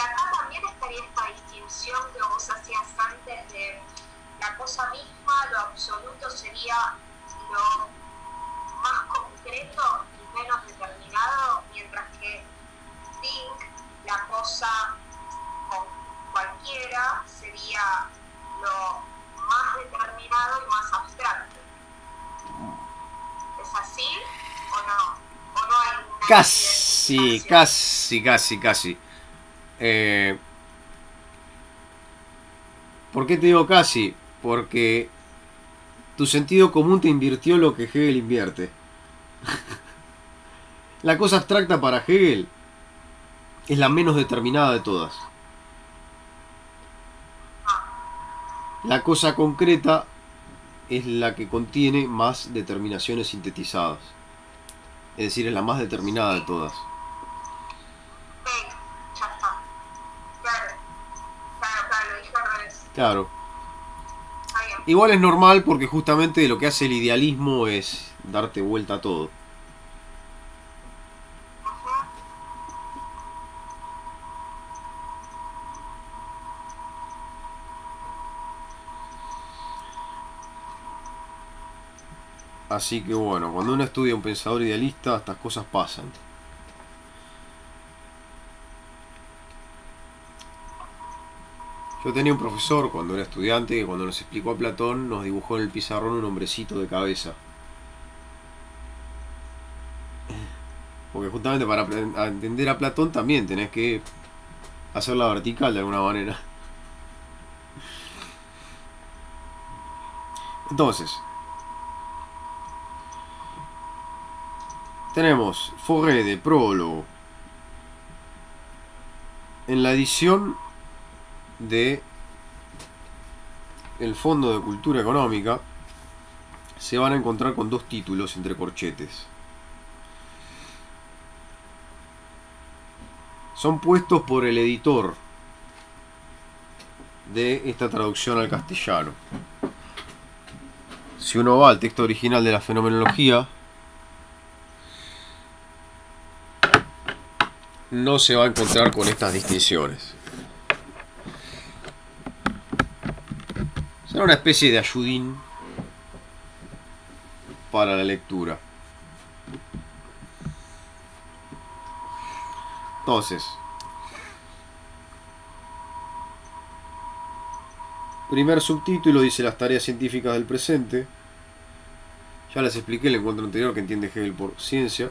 acá también estaría esta distinción que vos hacías antes de la cosa misma, lo absoluto sería lo más concreto y menos determinado, mientras que think, la cosa con cualquiera, sería lo más determinado y más abstracto. ¿Es así o no? ¿O no hay una Casi, casi, casi, casi. Eh, ¿Por qué te digo casi? Porque tu sentido común te invirtió lo que Hegel invierte. La cosa abstracta para Hegel es la menos determinada de todas. La cosa concreta es la que contiene más determinaciones sintetizadas. Es decir, es la más determinada de todas. Sí, ya está. Claro, claro, claro, lo dije al revés. Claro. Está bien. Igual es normal porque justamente lo que hace el idealismo es darte vuelta a todo. Ujú. Así que bueno, cuando uno estudia a un pensador idealista, estas cosas pasan. Yo tenía un profesor cuando era estudiante que cuando nos explicó a Platón nos dibujó en el pizarrón un hombrecito de cabeza. Porque justamente para entender a Platón también tenés que hacerla vertical de alguna manera. Entonces, tenemos Fauré de prólogo. En la edición de el Fondo de Cultura Económica se van a encontrar con dos títulos entre corchetes. Son puestos por el editor de esta traducción al castellano. Si uno va al texto original de la fenomenología, no se va a encontrar con estas distinciones. Será una especie de ayudín para la lectura. Entonces, primer subtítulo dice las tareas científicas del presente. Ya les expliqué el encuentro anterior que entiende Hegel por ciencia.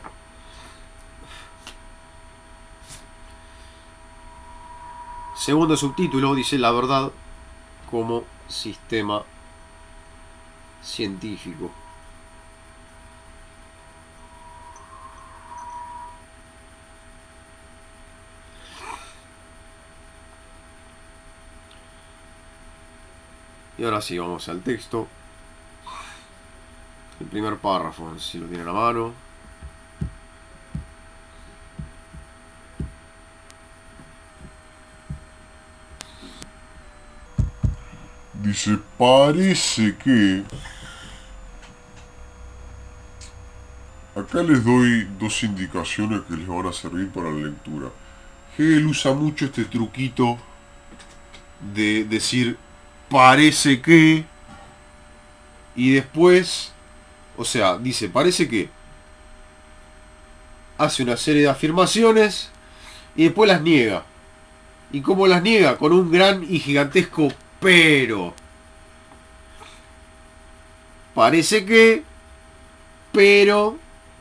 Segundo subtítulo dice la verdad como sistema científico. Y ahora sí, vamos al texto. El primer párrafo, no sé si lo tienen a mano. Dice, parece que... Acá les doy dos indicaciones que les van a servir para la lectura. Hegel usa mucho este truquito de decir parece que y después, o sea, dice parece que, hace una serie de afirmaciones y después las niega. ¿Y cómo las niega? Con un gran y gigantesco pero. Parece que, pero,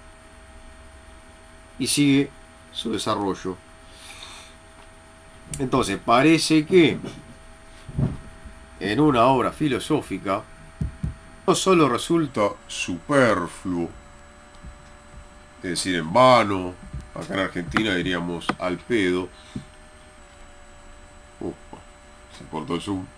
y sigue su desarrollo. Entonces, parece que en una obra filosófica no solo resulta superfluo, es decir, en vano, acá en Argentina diríamos al pedo. Uh, se cortó el zoom.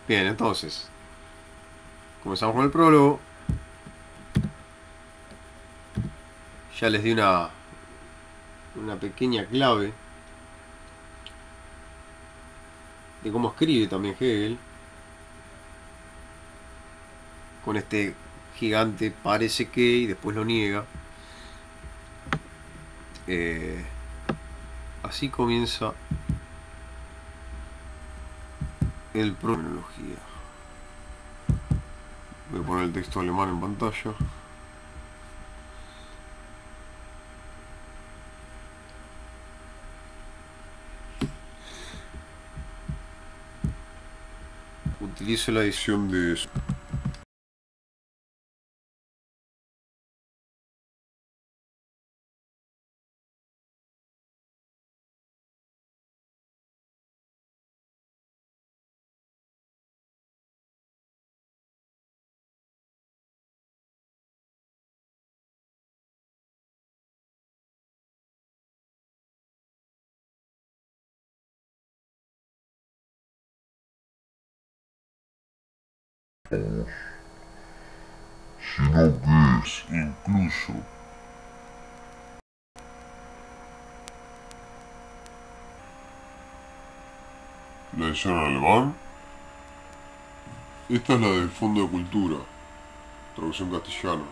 Bien, entonces, comenzamos con el prólogo. Ya les di una, una pequeña clave de cómo escribe también Hegel. Con este gigante parece que, y después lo niega. Eh, así comienza el pronología. Voy a poner el texto alemán en pantalla. Utilizo la edición de sino que es incluso la edición en alemán. Esta es la del Fondo de Cultura, traducción castellana.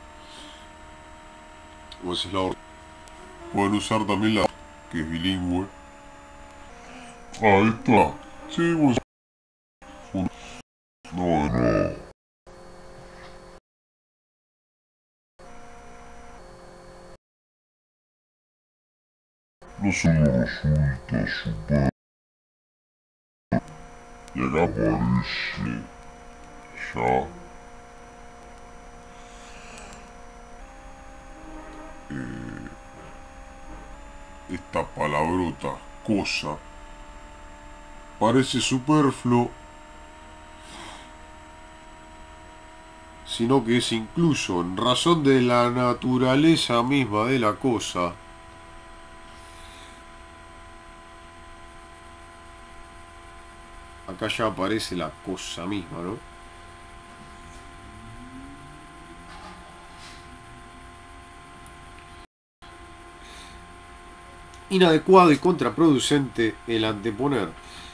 O esa es la otra. Pueden usar también la que es bilingüe. Ahí está. Sí, bueno. No, no. No solo resulta super. Y acá aparece ya eh, esta palabrota, cosa, parece superfluo, sino que es incluso en razón de la naturaleza misma de la cosa. Acá ya aparece la cosa misma, ¿no? Inadecuado y contraproducente el anteponer,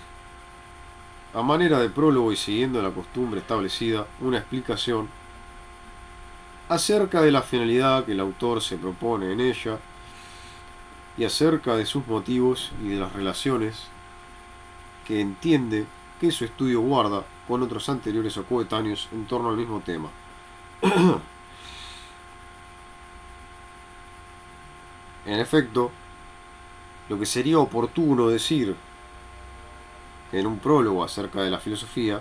a manera de prólogo y siguiendo la costumbre establecida, una explicación acerca de la finalidad que el autor se propone en ella y acerca de sus motivos y de las relaciones que entiende que su estudio guarda con otros anteriores o coetáneos en torno al mismo tema. En efecto, lo que sería oportuno decir en un prólogo acerca de la filosofía,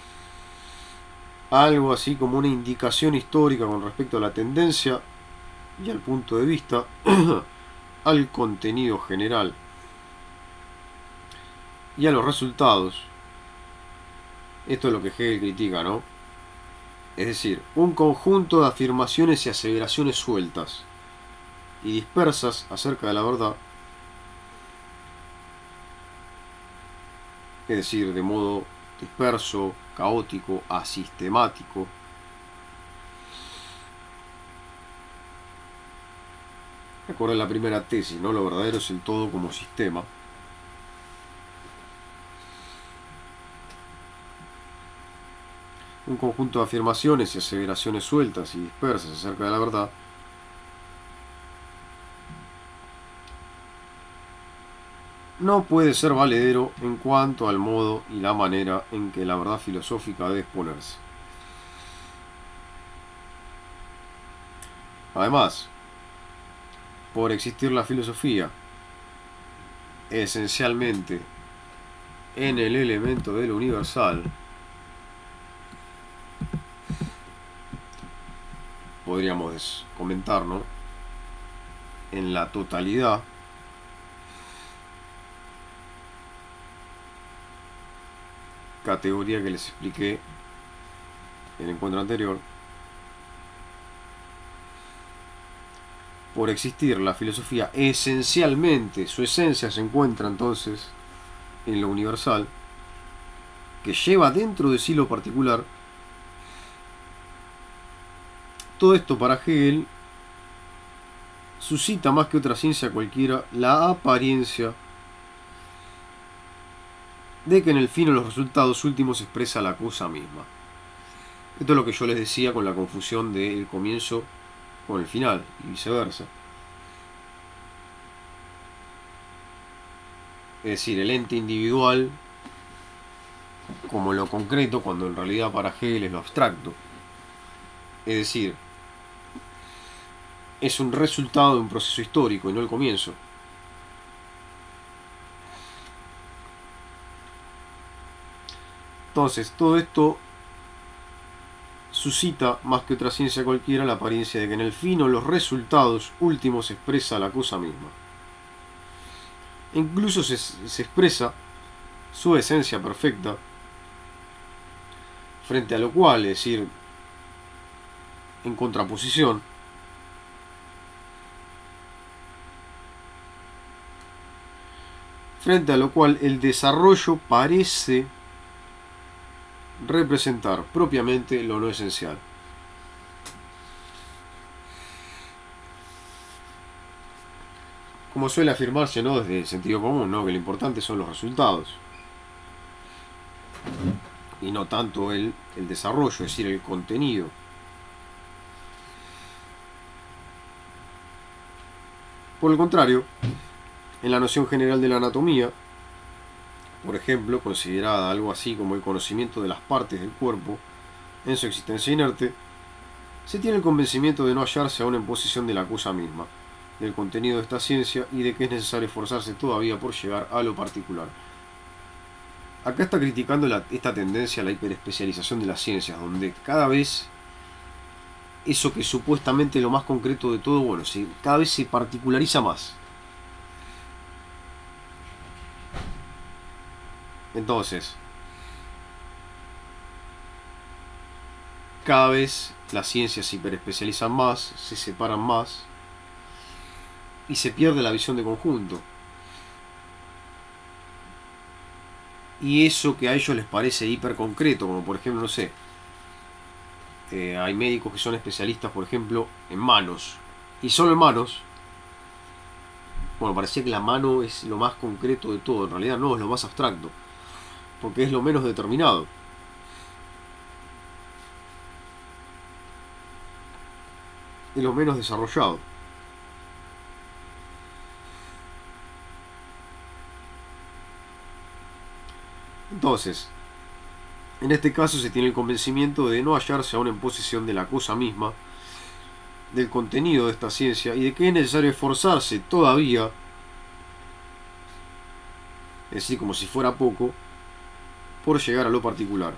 algo así como una indicación histórica con respecto a la tendencia y al punto de vista, al contenido general y a los resultados. Esto es lo que Hegel critica, ¿no? Es decir, un conjunto de afirmaciones y aseveraciones sueltas y dispersas acerca de la verdad, es decir, de modo disperso, caótico, asistemático. Recuerden la primera tesis, ¿no? Lo verdadero es el todo como sistema. Un conjunto de afirmaciones y aseveraciones sueltas y dispersas acerca de la verdad no puede ser valedero en cuanto al modo y la manera en que la verdad filosófica debe exponerse. Además, por existir la filosofía esencialmente en el elemento de lo universal, podríamos comentar, ¿no? En la totalidad, categoría que les expliqué en el encuentro anterior, por existir la filosofía esencialmente, su esencia se encuentra entonces en lo universal. que lleva dentro de sí lo particular, todo esto para Hegel suscita más que otra ciencia cualquiera la apariencia de que en el fin o los resultados últimos se expresa la cosa misma. Esto es lo que yo les decía con la confusión del comienzo con el final y viceversa. Es decir, el ente individual como lo concreto, cuando en realidad para Hegel es lo abstracto. Es decir, es un resultado de un proceso histórico y no el comienzo. Entonces, todo esto suscita, más que otra ciencia cualquiera, la apariencia de que en el fin o los resultados últimos se expresa la cosa misma. E incluso se, se expresa su esencia perfecta, frente a lo cual, es decir, en contraposición, frente a lo cual el desarrollo parece representar propiamente lo no esencial. Como suele afirmarse, ¿no?, desde el sentido común, ¿no?, que lo importante son los resultados y no tanto el, el desarrollo, es decir, el contenido. Por el contrario, en la noción general de la anatomía, por ejemplo, considerada algo así como el conocimiento de las partes del cuerpo en su existencia inerte, se tiene el convencimiento de no hallarse aún en posesión de la cosa misma, del contenido de esta ciencia, y de que es necesario esforzarse todavía por llegar a lo particular. Acá está criticando la, esta tendencia a la hiperespecialización de las ciencias, donde cada vez eso que supuestamente es lo más concreto de todo, bueno, se, cada vez se particulariza más. Entonces, cada vez las ciencias se hiperespecializan más, se separan más y se pierde la visión de conjunto. Y eso que a ellos les parece hiper concreto, como por ejemplo, no sé, eh, hay médicos que son especialistas, por ejemplo, en manos, y solo en manos. Bueno, parecía que la mano es lo más concreto de todo, en realidad no, es lo más abstracto, porque es lo menos determinado. Es lo menos desarrollado. Entonces, en este caso se tiene el convencimiento de no hallarse aún en posesión de la cosa misma, del contenido de esta ciencia, y de que es necesario esforzarse todavía, es decir, como si fuera poco, por llegar a lo particular.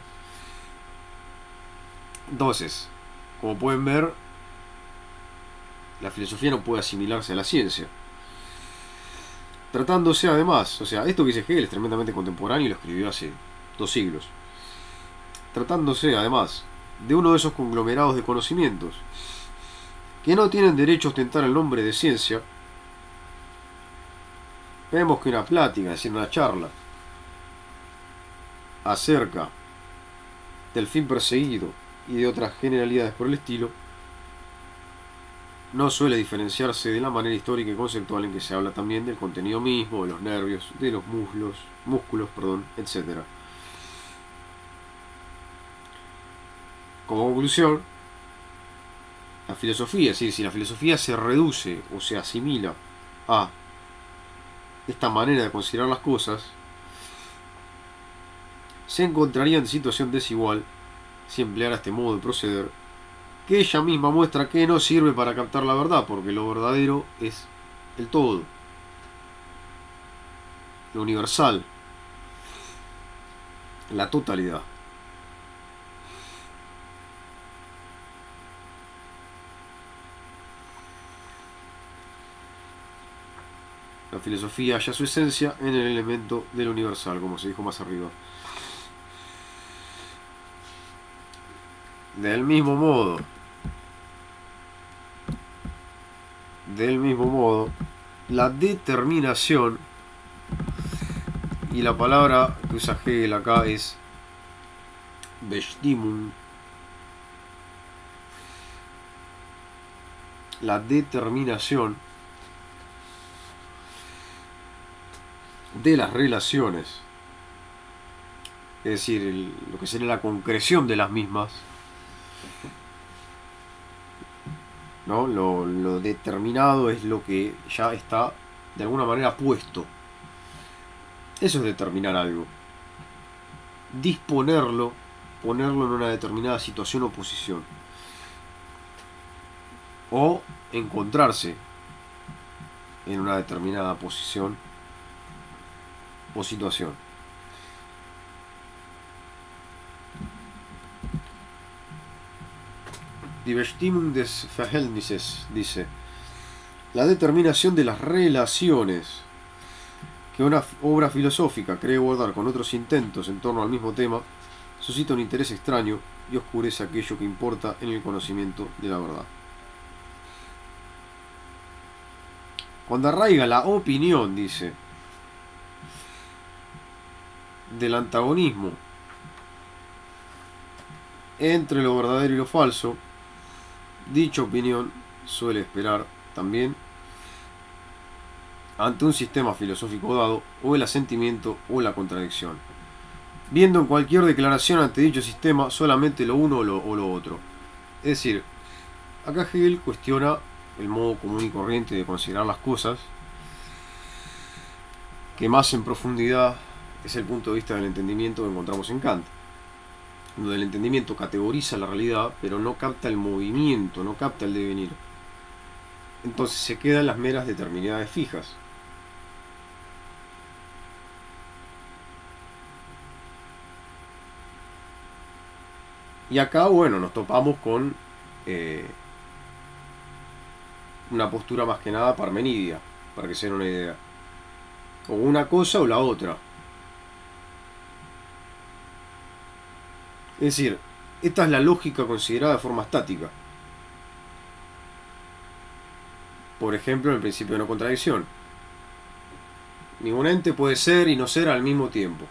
Entonces, como pueden ver, la filosofía no puede asimilarse a la ciencia. Tratándose además, o sea, esto que dice Hegel es tremendamente contemporáneo y lo escribió hace dos siglos. Tratándose además de uno de esos conglomerados de conocimientos que no tienen derecho a ostentar el nombre de ciencia, vemos que una plática, es decir, una charla acerca del fin perseguido y de otras generalidades por el estilo, no suele diferenciarse de la manera histórica y conceptual en que se habla también del contenido mismo, de los nervios, de los músculos, músculos, perdón, etcétera. Como conclusión, la filosofía, es decir, si la filosofía se reduce o se asimila a esta manera de considerar las cosas, se encontraría en situación desigual si empleara este modo de proceder, que ella misma muestra que no sirve para captar la verdad, porque lo verdadero es el todo, lo universal, la totalidad. La filosofía halla su esencia en el elemento del universal, como se dijo más arriba. Del mismo modo, del mismo modo, la determinación, y la palabra que usa Hegel acá es Bestimmung, la determinación de las relaciones, es decir, el, lo que sería la concreción de las mismas, ¿no? Lo, lo determinado es lo que ya está de alguna manera puesto. Eso es determinar algo. Disponerlo, ponerlo en una determinada situación o posición. O encontrarse en una determinada posición o situación. Die Bestimmung des Verhältnisses, dice, la determinación de las relaciones que una obra filosófica cree abordar con otros intentos en torno al mismo tema, suscita un interés extraño y oscurece aquello que importa en el conocimiento de la verdad. Cuando arraiga la opinión, dice, del antagonismo entre lo verdadero y lo falso, dicha opinión suele esperar también ante un sistema filosófico dado, o el asentimiento o la contradicción, viendo en cualquier declaración ante dicho sistema solamente lo uno o lo, o lo otro. Es decir, acá Hegel cuestiona el modo común y corriente de considerar las cosas, que más en profundidad es el punto de vista del entendimiento que encontramos en Kant, donde el entendimiento categoriza la realidad, pero no capta el movimiento, no capta el devenir. Entonces se quedan las meras determinidades fijas. Y acá, bueno, nos topamos con eh, una postura más que nada parmenidia, para que se den una idea. O una cosa o la otra. Es decir, esta es la lógica considerada de forma estática. Por ejemplo, el principio de no contradicción. Ningún ente puede ser y no ser al mismo tiempo.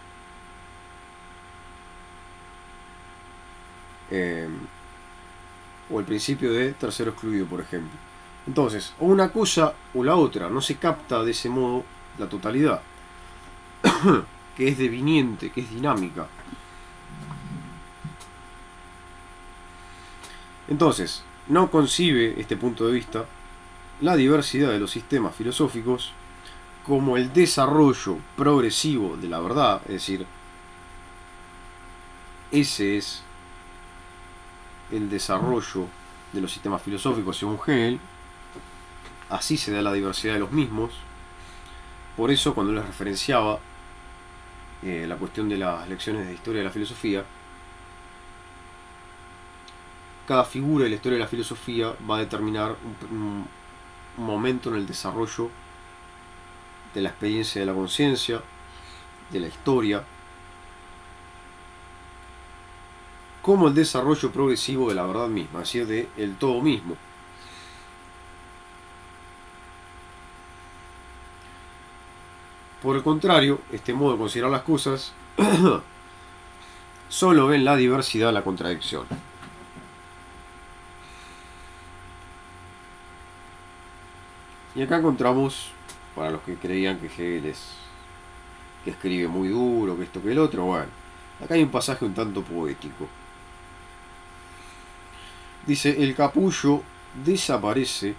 Eh, o el principio de tercero excluido, por ejemplo. Entonces, o una cosa o la otra, no se capta de ese modo la totalidad, que es deviniente, que es dinámica. Entonces, no concibe este punto de vista la diversidad de los sistemas filosóficos como el desarrollo progresivo de la verdad, es decir, ese es el desarrollo de los sistemas filosóficos según Hegel. Así se da la diversidad de los mismos. Por eso, cuando les referenciaba eh, la cuestión de las lecciones de historia de la filosofía, cada figura de la historia de la filosofía va a determinar un, un, un momento en el desarrollo de la experiencia de la conciencia, de la historia, como el desarrollo progresivo de la verdad misma, es decir, de el todo mismo. Por el contrario, este modo de considerar las cosas solo ven la diversidad, la contradicción. Y acá encontramos, para los que creían que Hegel es, que escribe muy duro, que esto que el otro, bueno, acá hay un pasaje un tanto poético. Dice, el capullo desaparece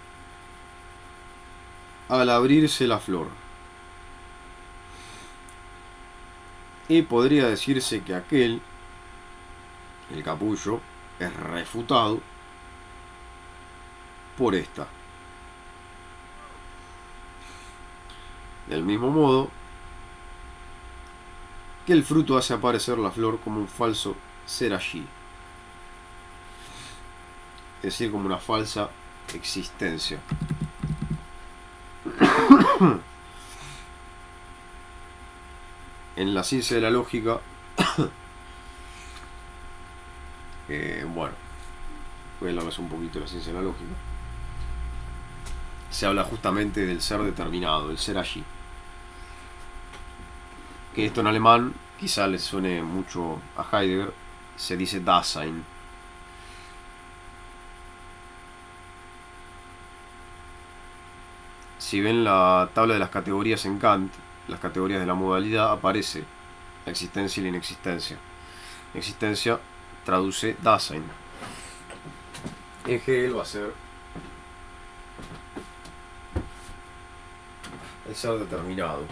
al abrirse la flor. Y podría decirse que aquel, el capullo, es refutado por esta. Del mismo modo que el fruto hace aparecer la flor como un falso ser allí, es decir, como una falsa existencia. En la ciencia de la lógica, eh, bueno, voy a hablarles un poquito de la ciencia de la lógica. Se habla justamente del ser determinado, el ser allí. Que esto en alemán quizá les suene mucho a Heidegger, se dice Dasein. Si ven la tabla de las categorías en Kant, las categorías de la modalidad, aparece la existencia y la inexistencia. Existencia traduce Dasein. En Hegel va a ser el ser determinado.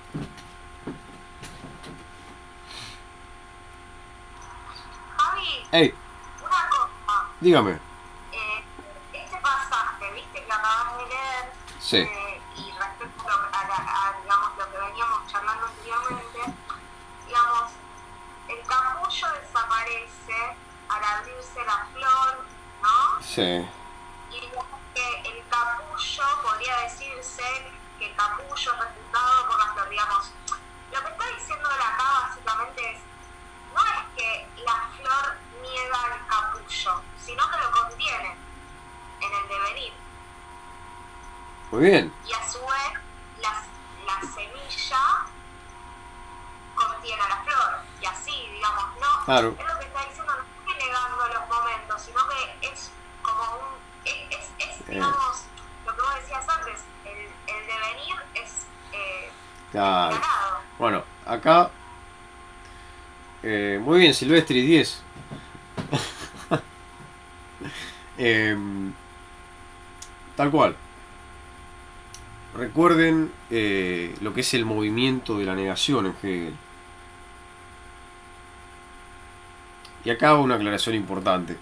Javi, Hey, una cosa. dígame. Eh, este pasaje, viste, que acabas de leer, Sí. eh, y respecto a, la- a, digamos, lo que veníamos charlando anteriormente, digamos, el capullo desaparece al abrirse la flor, ¿no? Sí. Y digamos que el capullo, podría decirse que el capullo es refutado por la flor, digamos. Lo que está diciendo él acá básicamente es, no es que la flor niega el capullo, sino que lo contiene en el devenir. Muy bien. Y a su vez, la, la semilla contiene a la flor. Y así, digamos, no. Claro. Es lo que está diciendo, no estoy negando los momentos, sino que es como un. Es, es, es, digamos, lo que vos decías antes, el, el devenir es. Eh, Claro. declarado. Bueno, acá. Eh, muy bien, Silvestri, diez. Em, tal cual. Recuerden eh, lo que es el movimiento de la negación en Hegel. Y acá hago una aclaración importante.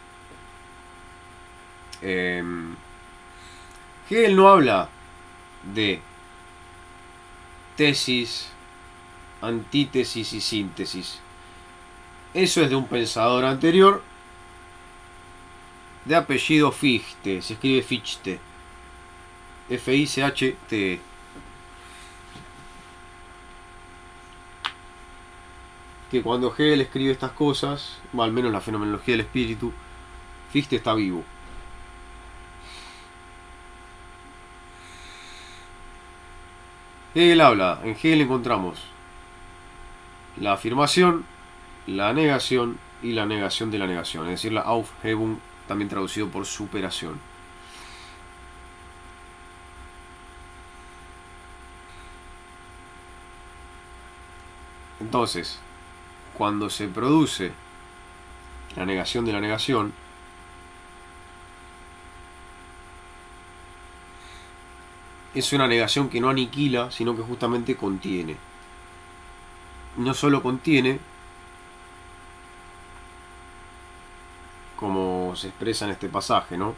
Em, Hegel no habla de tesis, antítesis y síntesis. Eso es de un pensador anterior de apellido Fichte. Se escribe Fichte. F I C H T E. Que cuando Hegel escribe estas cosas, o al menos la fenomenología del espíritu, Fichte está vivo. Hegel habla, en Hegel encontramos la afirmación, la negación y la negación de la negación, es decir, la Aufhebung, también traducido por superación. Entonces, cuando se produce la negación de la negación, es una negación que no aniquila, sino que justamente contiene. No solo contiene, como se expresa en este pasaje, ¿no?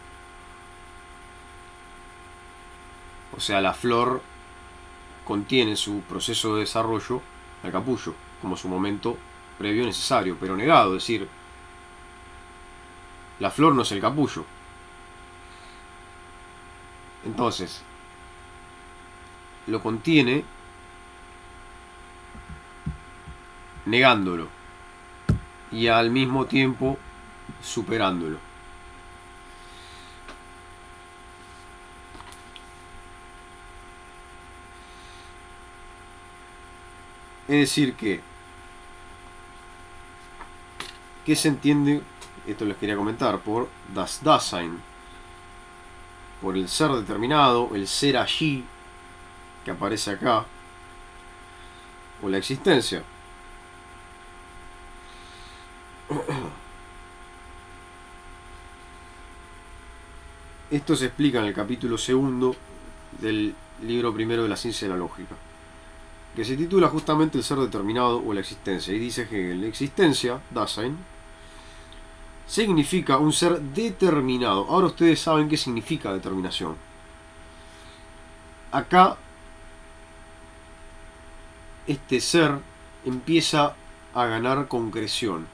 O sea, la flor contiene su proceso de desarrollo al capullo, como su momento previo necesario, pero negado, es decir, la flor no es el capullo. Entonces, lo contiene negándolo y al mismo tiempo superándolo. Es decir que, ¿qué se entiende? Esto les quería comentar por das Dasein, por el ser determinado, el ser allí que aparece acá, o la existencia. Esto se explica en el capítulo segundo del libro primero de la ciencia de la lógica, que se titula justamente el ser determinado o la existencia, y dice que la existencia, Dasein, significa un ser determinado. Ahora ustedes saben qué significa determinación. Acá este ser empieza a ganar concreción,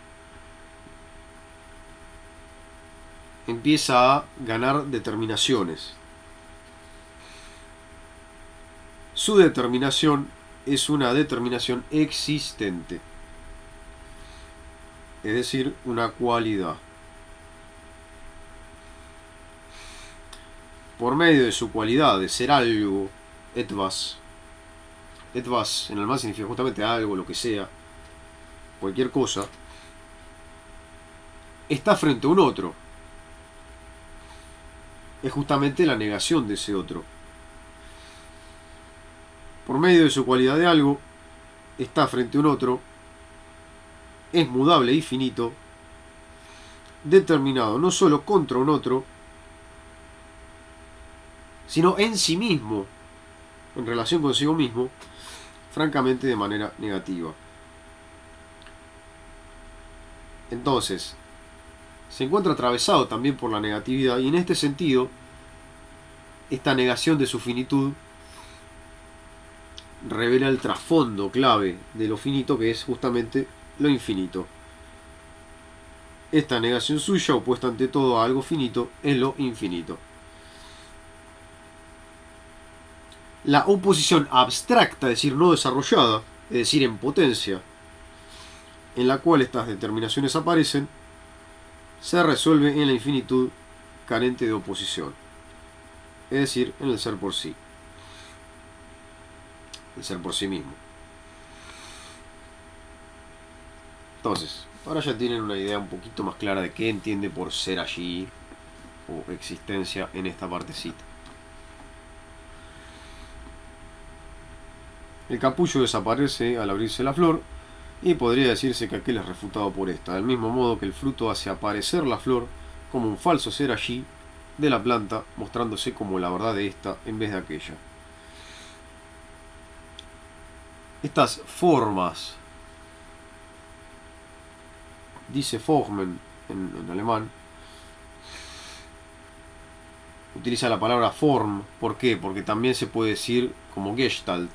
empieza a ganar determinaciones. Su determinación es una determinación existente, es decir, una cualidad. Por medio de su cualidad de ser algo, etwas, etwas en alemán significa justamente algo, lo que sea, cualquier cosa, está frente a un otro. Es justamente la negación de ese otro. Por medio de su cualidad de algo, está frente a un otro, es mudable y finito, determinado no solo contra un otro, sino en sí mismo, en relación consigo mismo, francamente de manera negativa. Entonces, se encuentra atravesado también por la negatividad, y en este sentido, esta negación de su finitud revela el trasfondo clave de lo finito, que es justamente lo infinito. Esta negación suya, opuesta ante todo a algo finito, es lo infinito. La oposición abstracta, es decir, no desarrollada, es decir, en potencia, en la cual estas determinaciones aparecen, se resuelve en la infinitud carente de oposición, es decir, en el ser por sí, el ser por sí mismo. Entonces, ahora ya tienen una idea un poquito más clara de qué entiende por ser allí o existencia en esta partecita. El capullo desaparece al abrirse la flor, y podría decirse que aquel es refutado por esta, del mismo modo que el fruto hace aparecer la flor como un falso ser allí de la planta, mostrándose como la verdad de esta en vez de aquella. Estas formas, dice Formen en, en alemán, utiliza la palabra Form. ¿Por qué? Porque también se puede decir como Gestalt,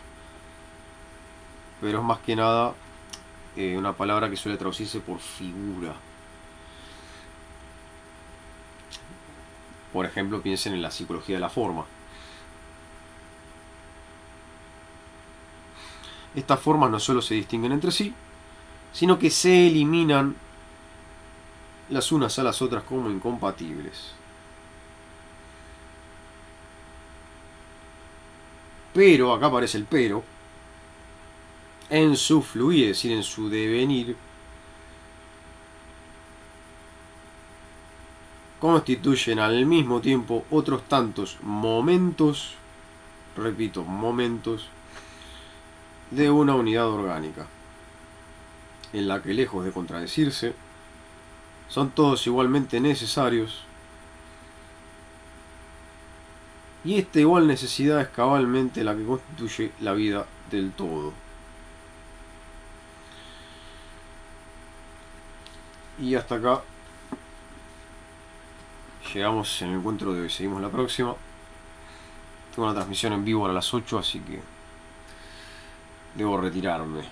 pero es más que nada eh, una palabra que suele traducirse por figura. Por ejemplo, piensen en la psicología de la forma. Estas formas no solo se distinguen entre sí, sino que se eliminan las unas a las otras como incompatibles. Pero, acá aparece el pero, en su fluir, es decir, en su devenir, constituyen al mismo tiempo otros tantos momentos, repito, momentos, de una unidad orgánica, en la que, lejos de contradecirse, son todos igualmente necesarios, y esta igual necesidad es cabalmente la que constituye la vida del todo. Y hasta acá llegamos en el encuentro de hoy. Seguimos la próxima. Tengo una transmisión en vivo a las ocho, así que debo retirarme.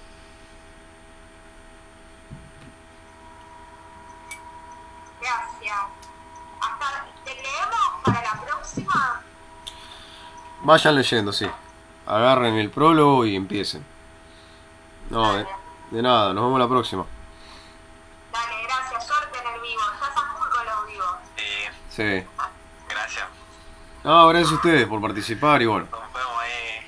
Gracias. Hasta te leemos para la próxima. Vayan leyendo, sí. Agarren el prólogo y empiecen. No, de, de nada. Nos vemos la próxima. Dale, gracias. Suerte en el vivo. Ya estás full con los vivos. Sí, Sí. gracias. No, gracias a ustedes por participar y bueno. Nos vemos ahí.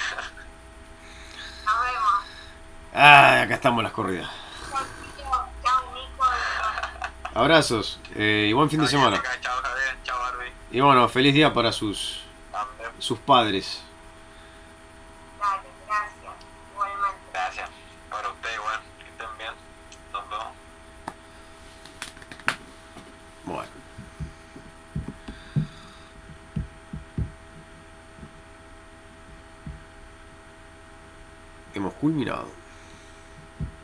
Nos vemos. Ah, acá estamos las corridas. Chao, Nico. Chao, Nico. Abrazos eh, y buen fin de semana. Chao, Javier. Chao, Barbie. Y bueno, feliz día para sus, También. sus padres. Dale, gracias. Igualmente. Gracias. Para usted igual. Que estén bien. Nos vemos. Bueno. Hemos culminado.